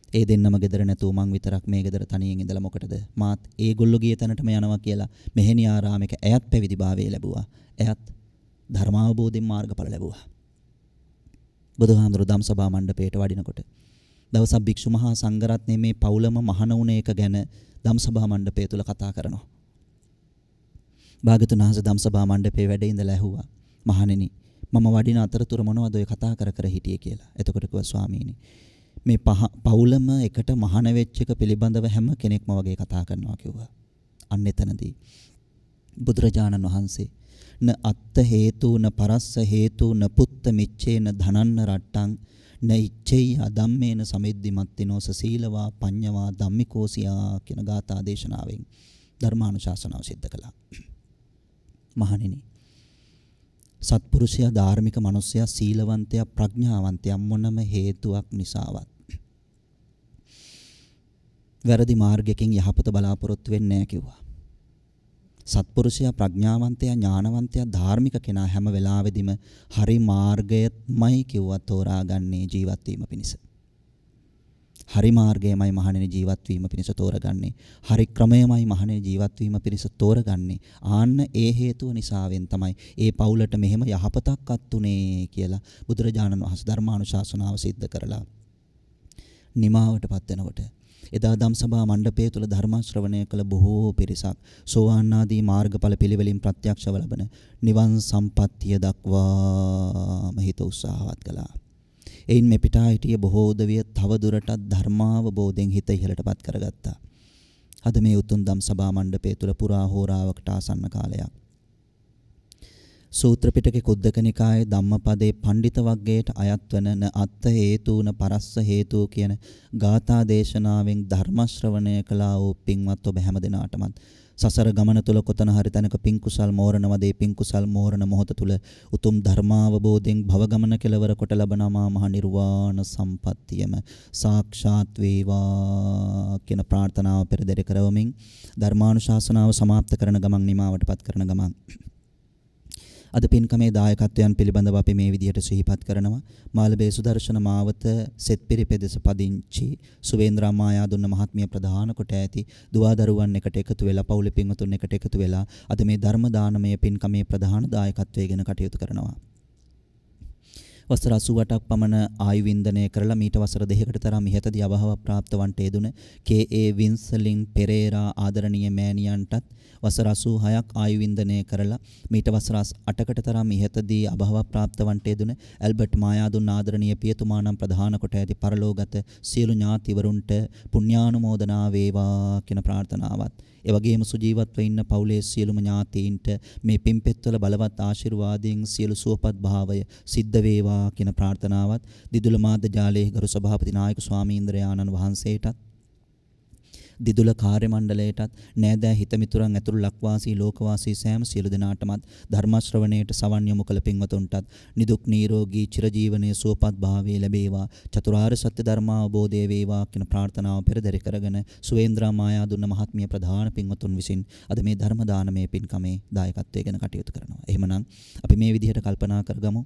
C: ඒ දෙන්නම ගෙදර නැතුව මං විතරක් මේ ගෙදර තනියෙන් ඉඳලා මොකටද? මාත් ඒගොල්ලෝ ගිය තැනටම යනවා කියලා මෙහෙණි ආරාමයක ඇයත් පැවිදිභාවය ලැබුවා. ඇයත් ධර්මාවබෝධයෙන් මාර්ගඵල ලැබුවා. බුදුහාමුදුරු ධම්සභා මණ්ඩපයට වඩිනකොට දවසක් භික්ෂු මහා සංඝරත්නයේ මේ පවුලම මහණ වුණ එක ගැන ධම්සභා මණ්ඩපය තුල කතා කරනවා. භාග්‍යතුන් වහන්සේ ධම්සභා මණ්ඩපයේ වැඩ ඉඳලා ඇහුවා මහණෙනි මම වඩින අතරතුර මොනවද ඔය කතා කර කර හිටියේ කියලා. එතකොට කිව්වා ස්වාමීනි මේ පවුලම එකට මහාන වෙච්ච එක පිළිබඳව හැම කෙනෙක්ම වගේ කතා කරනවා කිව්වා. අන්න එතනදී බුදුරජාණන් වහන්සේ න අත්ත හේතු න පරස්ස හේතු න පුත්ත මිච්ඡේන ධනන්න රට්ටං න ඉච්ඡේය ධම්මේන සමිද්ධිමත්තිනෝස සීලවා පඤ්ඤවා ධම්මිකෝසියා කියන ගාථා දේශනාවෙන් ධර්මානුශාසනාව සිද්ධ කළා. මහණෙනි සත්පුරුෂයා ධාර්මික මනුස්සයා සීලවන්තයා ප්‍රඥාවන්තයා මොනම හේතුවක් නිසාවත් වැරදි මාර්ගයකින් යහපත බලාපොරොත්තු වෙන්නේ නැහැ කිව්වා. සත්පුරුෂයා ප්‍රඥාවන්තයා ඥානවන්තයා ධාර්මික කෙනා හැම වෙලාවෙදිම හරි මාර්ගයමයි කිව්වා තෝරාගන්නේ ජීවත් වීම පිණිස. හරි මාර්ගයමයි මහණෙනි ජීවත් වීම පිණිස තෝරගන්නේ. හරි ක්‍රමයමයි මහණෙනි ජීවත් වීම පිණිස තෝරගන්නේ. ආන්න ඒ හේතුව නිසාවෙන් තමයි ඒ පවුලට මෙහෙම යහපතක් අත්ුනේ කියලා බුදුරජාණන් වහන්සේ ධර්මානුශාසනාව සිද්ධ කරලා නිමාවටපත් වෙනකොට එදා ධම්සභා මණ්ඩපයේ තුල ධර්ම ශ්‍රවණය කළ බොහෝ පිරිසක් සෝවාන් ආදී මාර්ගඵල පිළිවෙලින් ප්‍රත්‍යක්ෂව ලබන නිවන් සම්පත්තිය දක්වාම හිත උත්සාහවත් කළා. එයින් මේ පිටා හිටිය බොහෝ උදවිය තව දුරටත් ධර්මාවබෝධයෙන් හිත ඉහළටපත් කරගත්තා. අද මේ උතුම් ධම්සභා මණ්ඩපයේ තුල පුරා හෝරාවකට ආසන්න කාලයක් සූත්‍ර පිටකේ කුද්දක නිකායේ ධම්මපදයේ පඬිත වග්ගයට අයත් වන න අත්ථ හේතුන පරස්ස හේතු කියන ගාථා දේශනාවෙන් ධර්ම ශ්‍රවණය කළා වූ පින්වත් ඔබ හැම දිනාටමත් සසර ගමන තුල කොතන හරි තැනක පින් කුසල් මෝරණ වදේ පින් කුසල් මෝරණ මොහොත තුල උතුම් ධර්මාවබෝධයෙන් භව ගමන කෙලවර කොට ලබන මහ නිර්වාණ සම්පත්තියම සාක්ෂාත් වේවා කියන ප්‍රාර්ථනාව පෙරදරි කරවමින් ධර්මානුශාසනාව સમાપ્ત කරන ගමන් නිමාවටපත් කරන ගමන් අද පින්කමේ දායකත්වයන් පිළිබඳව අපි මේ විදිහට සිහිපත් කරනවා. මාළඹේ සුදර්ශන මාවත සෙත්පිරි පෙදෙස පදිංචි සුවේන්ද්‍රා මායාදුන්න මහත්මිය ප්‍රධාන කොට ඇති දුවා දරුවන් එකට එකතු වෙලා පවුලේ පින්වතුන් එකට එකතු වෙලා අද මේ ධර්ම දානමය පින්කමේ ප්‍රධාන දායකත්වයෙන් කටයුතු කරනවා. වසර අසූඅටක් පමණ ආයු වින්දනය කරලා මීට වසර දෙකකට තරම් ඉහතදී අභාව ප්‍රාප්ත වන්ට යෙදුන කේ ඒ වින්සලින් පෙරේරා ආදරණීය මෑණියන්ටත් වසර අසූහයක් ආයු වින්දනය කරලා මීට වසර අටකට තරම් ඉහතදී අභාව ප්‍රාප්ත වන්ට යෙදුන ඇල්බර්ට් මායාදුන් ආදරණීය පියතුමා නම් ප්‍රධාන කොට ඇති පරලෝකගත සියලු ඥාතිවරුන්ට පුණ්‍යානුමෝදනා වේවා කියන ප්‍රාර්ථනාවත් ඒ වගේම සුජීවත්ව ඉන්න පවුලේ සියලුම ඥාතීන්ට මේ පින්පෙත්වල බලවත් ආශිර්වාදයෙන් සියලු සුවපත් භාවය සිද්ධ වේවා කියන ප්‍රාර්ථනාවත් දිදුල මාධ්‍ය ජාලයේ ගරු සභාපති නායක ස්වාමීන්ද්‍රයාණන් වහන්සේටත් දිදුල කාර්ය මණ්ඩලයටත් නෑදෑ හිතමිතුරන් ඇතුළු ලක්වාසී ලෝකවාසී සෑම සියලු දෙනාටමත් ධර්ම ශ්‍රවණයට සවන් යොමු කළ පින්වතුන්ටත් නිදුක් නිරෝගී චිරජීවනයේ සුවපත් භාවය ලැබේවා චතුරාර්ය සත්‍ය ධර්මාවබෝධය වේවා කියන ප්‍රාර්ථනාව පෙරදරි කරගෙන සුවේන්ද්‍රා මායාදුන්න මහත්මිය ප්‍රධාන පින්වතුන් විසින් අද මේ ධර්ම දානමය පින්කමේ දායකත්වයෙන් කටයුතු කරනවා. එහෙමනම් අපි මේ විදිහට කල්පනා කරගමු.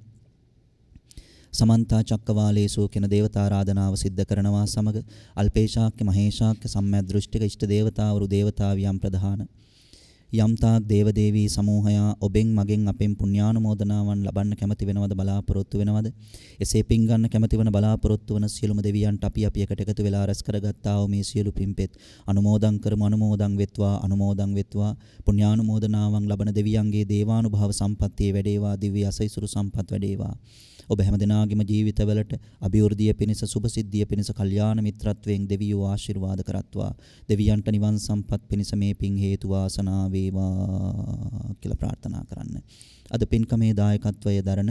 C: සමන්තා චක්කවාලේසු කියන දේවතා ආරාධනාව සිද්ධ කරනවා සමග අල්පේශාක්‍ය මහේශාක්‍ය සම්මා දෘෂ්ටික ඉෂ්ට දේවතාවරු දේවතාවියන් ප්‍රධාන යම්තාක් දේවදේවී සමූහයා ඔබෙන් මගෙන් අපෙන් පුණ්‍යානුමෝදනාවන් ලබන්න කැමති වෙනවද බලාපොරොත්තු වෙනවද එසේ පින් ගන්න කැමති වන බලාපොරොත්තු වන සියලුම දෙවියන්ට අපි අපි එකට එකතු වෙලා රැස් කරගත්තා වූ මේ සියලු පින්පෙත් අනුමෝදන් කරමු අනුමෝදන් වෙත්වා අනුමෝදන් වෙත්වා පුණ්‍යානුමෝදනාවන් ලබන දෙවියන්ගේ දේවානුභාව සම්පත්තිය වැඩේවා දිව්‍ය අසයිසුරු සම්පත් වැඩේවා ඔබ හැම දිනාගේම ජීවිතවලට අභිවෘද්ධිය පිණිස සුභ සිද්ධිය පිණිස කල්යාණ මිත්‍රත්වයෙන් දෙවියෝ ආශිර්වාද කරත්වා දෙවියන්ට නිවන් සම්පත් පිණිස මේ පින් හේතු වාසනා වේවා කියලා ප්‍රාර්ථනා කරන්න. අද පින්කමේ දායකත්වය දරන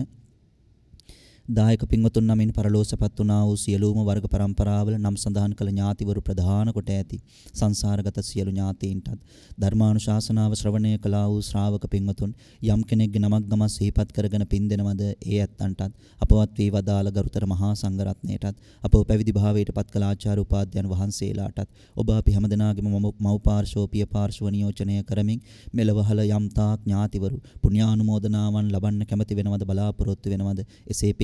C: දායක පින්වතුන් නමින් පරලෝසපත් වුණා වූ සියලුම වර්ග પરම්පරාවල නම් සඳහන් කළ ඥාතිවරු ප්‍රධාන කොට ඇති සංසාරගත සියලු ඥාතීන්ටත් ධර්මානුශාසනාව ශ්‍රවණය කළා වූ ශ්‍රාවක පින්වතුන් යම් කෙනෙක්ගේ නමක් ගම සිහිපත් කරගෙන පින් දෙනවද ඒ ඇත්තන්ටත් අපවත් වී වදාළ ගරුතර මහා සංඝරත්නයටත් අපව පැවිදි භාවයට පත් කළ ආචාර්ය උපාධ්‍යයන් වහන්සේලාටත් ඔබ අපි හැමදෙනාගේම මව් පාර්ශව පිය පාර්ශව නියෝජනය කරමින් මෙලවහල යම් තාක් ඥාතිවරු පුණ්‍යානුමෝදනාවන් ලබන්න කැමති වෙනවද බලාපොරොත්තු වෙනවද එසේ පින්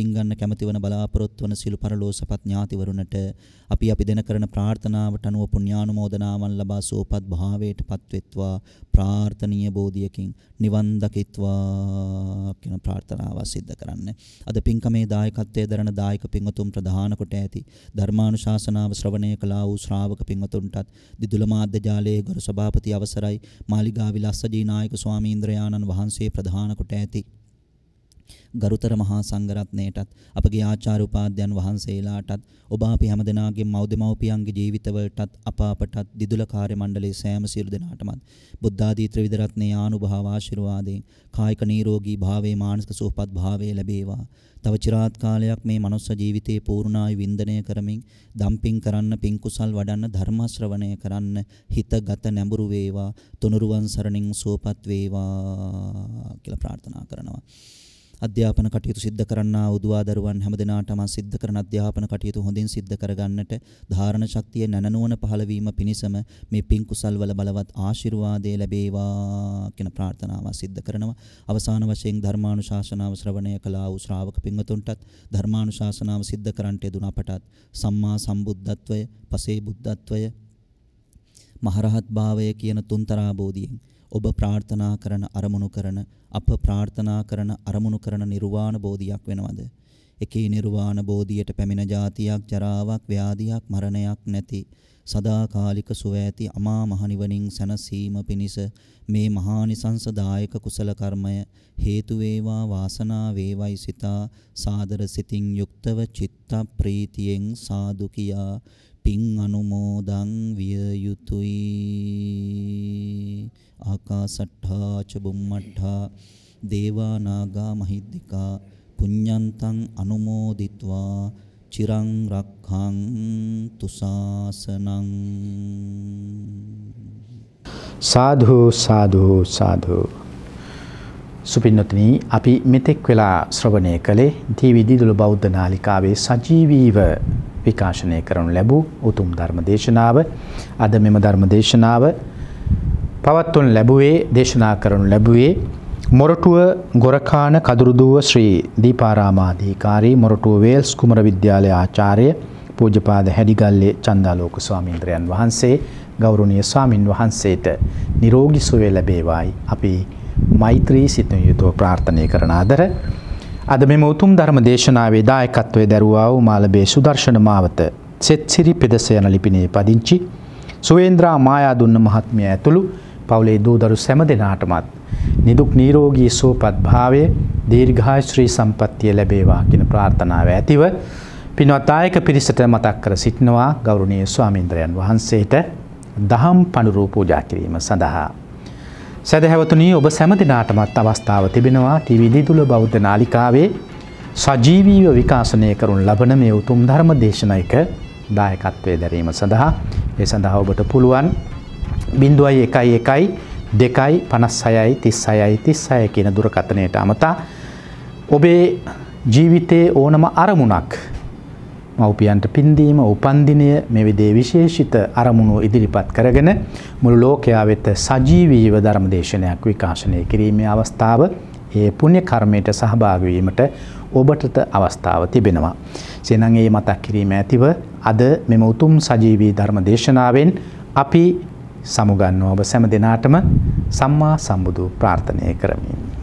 C: පින් ගන්න කැමති වන බලාපොරොත්තු වන සියලු පරලෝසපත් ඥාතිවරුන්ට අපි අපි දෙන කරන ප්‍රාර්ථනාවට අනුව පුණ්‍යානුමෝදනාවන් ලබා සෝපත් භාවයට පත්වෙත්වා ප්‍රාර්ථනීය බෝධියකින් නිවන් දකිත්වා කියන ප්‍රාර්ථනාව සිද්ධ කරන්න. අද පින්කමේ දායකත්වයේ දරන දායක පින්වතුන් ප්‍රධාන කොට ඇති ධර්මානුශාසනාව ශ්‍රවණය කළා වූ ශ්‍රාවක පින්වතුන්ටත් දිදුල මාධ්‍ය ජාලයේ ගරු සභාපති අවසරයි මාලිගාවි ලස්සජී නායක ස්වාමීන්ද්‍රයාණන් වහන්සේ ප්‍රධාන කොට ඇති ගරුතර මහා සංඝරත්නයටත් අපගේ ආචාර්ය උපාධ්‍යයන් වහන්සේලාටත් ඔබ අපි හැමදෙනාගේ මව්දෙමව්පියන්ගේ ජීවිතවලටත් අප අපටත් දිදුල කාර්ය මණ්ඩලයේ සෑම සියලු දෙනාටමත් බුද්ධ ආදී ත්‍රිවිධ රත්නයේ ආනුභාව ආශිර්වාදයෙන් කායික නිරෝගී භාවයේ මානසික සුවපත් භාවයේ ලැබේවා. තව চিරාත් කාලයක් මේ මනුස්ස ජීවිතයේ පූර්ණායු වින්දනය කරමින් දම්පින් කරන්න පින් කුසල් වඩන්න ධර්ම ශ්‍රවණය කරන්න හිතගත නැඹුරු වේවා. තුනුරුවන් සරණින් සුවපත් වේවා කියලා ප්‍රාර්ථනා කරනවා. අධ්‍යාපන කටයුතු සිද්ධ කරන්නා උදුවා දරුවන් හැමදෙනාටම සිද්ධ කරන අධ්‍යාපන කටයුතු හොඳින් සිද්ධ කරගන්නට ධාරණ ශක්තිය නැනනුවන පහළ වීම පිණිසම මේ පින් කුසල් වල බලවත් ආශිර්වාදය ලැබේවා කියන ප්‍රාර්ථනාව සිද්ධ කරනවා. අවසාන වශයෙන් ධර්මානුශාසනාව ශ්‍රවණය කළා වූ ශ්‍රාවක පින්වතුන්ටත් ධර්මානුශාසනාව සිද්ධ කරන්නට යෙදුන අපටත් සම්මා සම්බුද්ධත්වය, පසේ බුද්ධත්වය, මහරහත් භාවය කියන තුන්තරා බෝධියෙන් ඔබ ප්‍රාර්ථනා කරන අරමුණු කරන අප ප්‍රාර්ථනා කරන අරමුණු කරන නිර්වාණ බෝධියක් වෙනවද? එකී නිර්වාණ බෝධියට පැමිණ ජාතියක්, ජරාවක්, ව්‍යාධියක්, මරණයක් නැති සදාකාලික සුව ඇති අමා මහ නිවනින් සැනසීම පිණිස මේ මහානිසංසදායක කුසල කර්මය හේතු වේවා වාසනා වේවයි සිතා සාදර සිතින් යුක්තව චිත්ත ප්‍රීතියෙන් සාදු කියා පින් අනුමෝදන් විය යුතුයි. ආකාසට්ඨා ච බුම්මට්ඨා දේවා නාග මහිද්దికා පුඤ්ඤන්තං අනුමෝදිත්වා චිරං රක්ඛන්තු ශාසනං.
A: සාධු සාධු සාධු. සුපින්නතුනි, අපි මෙතෙක් වෙලා ශ්‍රවණය කළේ ටීවී දිදුල බෞද්ධ නාලිකාවේ සජීවීව විකාශනය කරනු ලැබූ උතුම් ධර්ම දේශනාව. අද මෙම ධර්ම දේශනාව පවත්වනු ලැබුවේ දේශනා කරනු ලැබුවේ මොරටුව ගොරකාන කදුරුදුව ශ්‍රී දීපාරාමාධිකාරී මොරටුව වේල්ස් කුමර විද්‍යාලය ආචාර්ය පූජ්‍යපාද හැඩිගල්ලේ චන්දාලෝක ස්වාමීන්ද්‍රයන් වහන්සේ. ගෞරවනීය ස්වාමින් වහන්සේට නිරෝගී සුවය ලැබේවායි අපි මෛත්‍රී සිතින් යුතුව ප්‍රාර්ථනා කරන අතර අද මෙම උතුම් ධර්ම දේශනාවේ දායකත්වයේ දරුවා වූ මාළඹේ සුදර්ශන මාවත සෙත්සිරි පෙදස යන ලිපිනේ පදිංචි සුවේන්ද්‍රා මායාදුන්න මහත්මිය ඇතුළු පවුලේ දූදරු සැම දෙනාටමත් නිදුක් නිරෝගී සුවපත් භාවය දීර්ඝායු ශ්‍රී සම්පන්නිය ලැබේවා කියන ප්‍රාර්ථනාව ඇතිව පින්වත් දායක පිරිසට මතක් කර සිටිනවා ගෞරවනීය ස්වාමීන්ද්‍රයන් වහන්සේට දහම් පඬුරු පූජා කිරීම සඳහා. සදහැවතුනි, ඔබ සැම දිනාටමත් අවස්ථාව තිබෙනවා ටීවී දිදුල බෞද්ධ නාලිකාවේ සජීවීව විකාශනය කරන ලබන මේ උතුම් ධර්ම දේශනායක දායකත්වයේ දැරීම සඳහා. ඒ සඳහා ඔබට පුළුවන් ज़ीरो එකයි එකයි දෙකයි පනස් හයයි තිස් හයයි තිස් හය කියන දුරකථනයට අමතා ඔබේ ජීවිතයේ ඕනම අරමුණක් මව්පියන්ට පින්දීම, උපන්දිනය මේ විදිහේ විශේෂිත අරමුණු ඉදිරිපත් කරගෙන මුළු ලෝකයා වෙත සජීවීව ධර්ම දේශනයක් විකාශනය කිරීමේ අවස්ථාව, ඒ පුණ්‍ය කර්මයට සහභාගී වීමට ඔබට අවස්ථාව තිබෙනවා. එසේනම් මේ මතක් කිරීම ඇතිව අද මෙම උතුම් සජීවී ධර්ම දේශනාවෙන් අපි සමුගන්නවා ඔබ සෑම දිනාටම සම්මා සම්බුදු ප්‍රාර්ථනා කරමින්.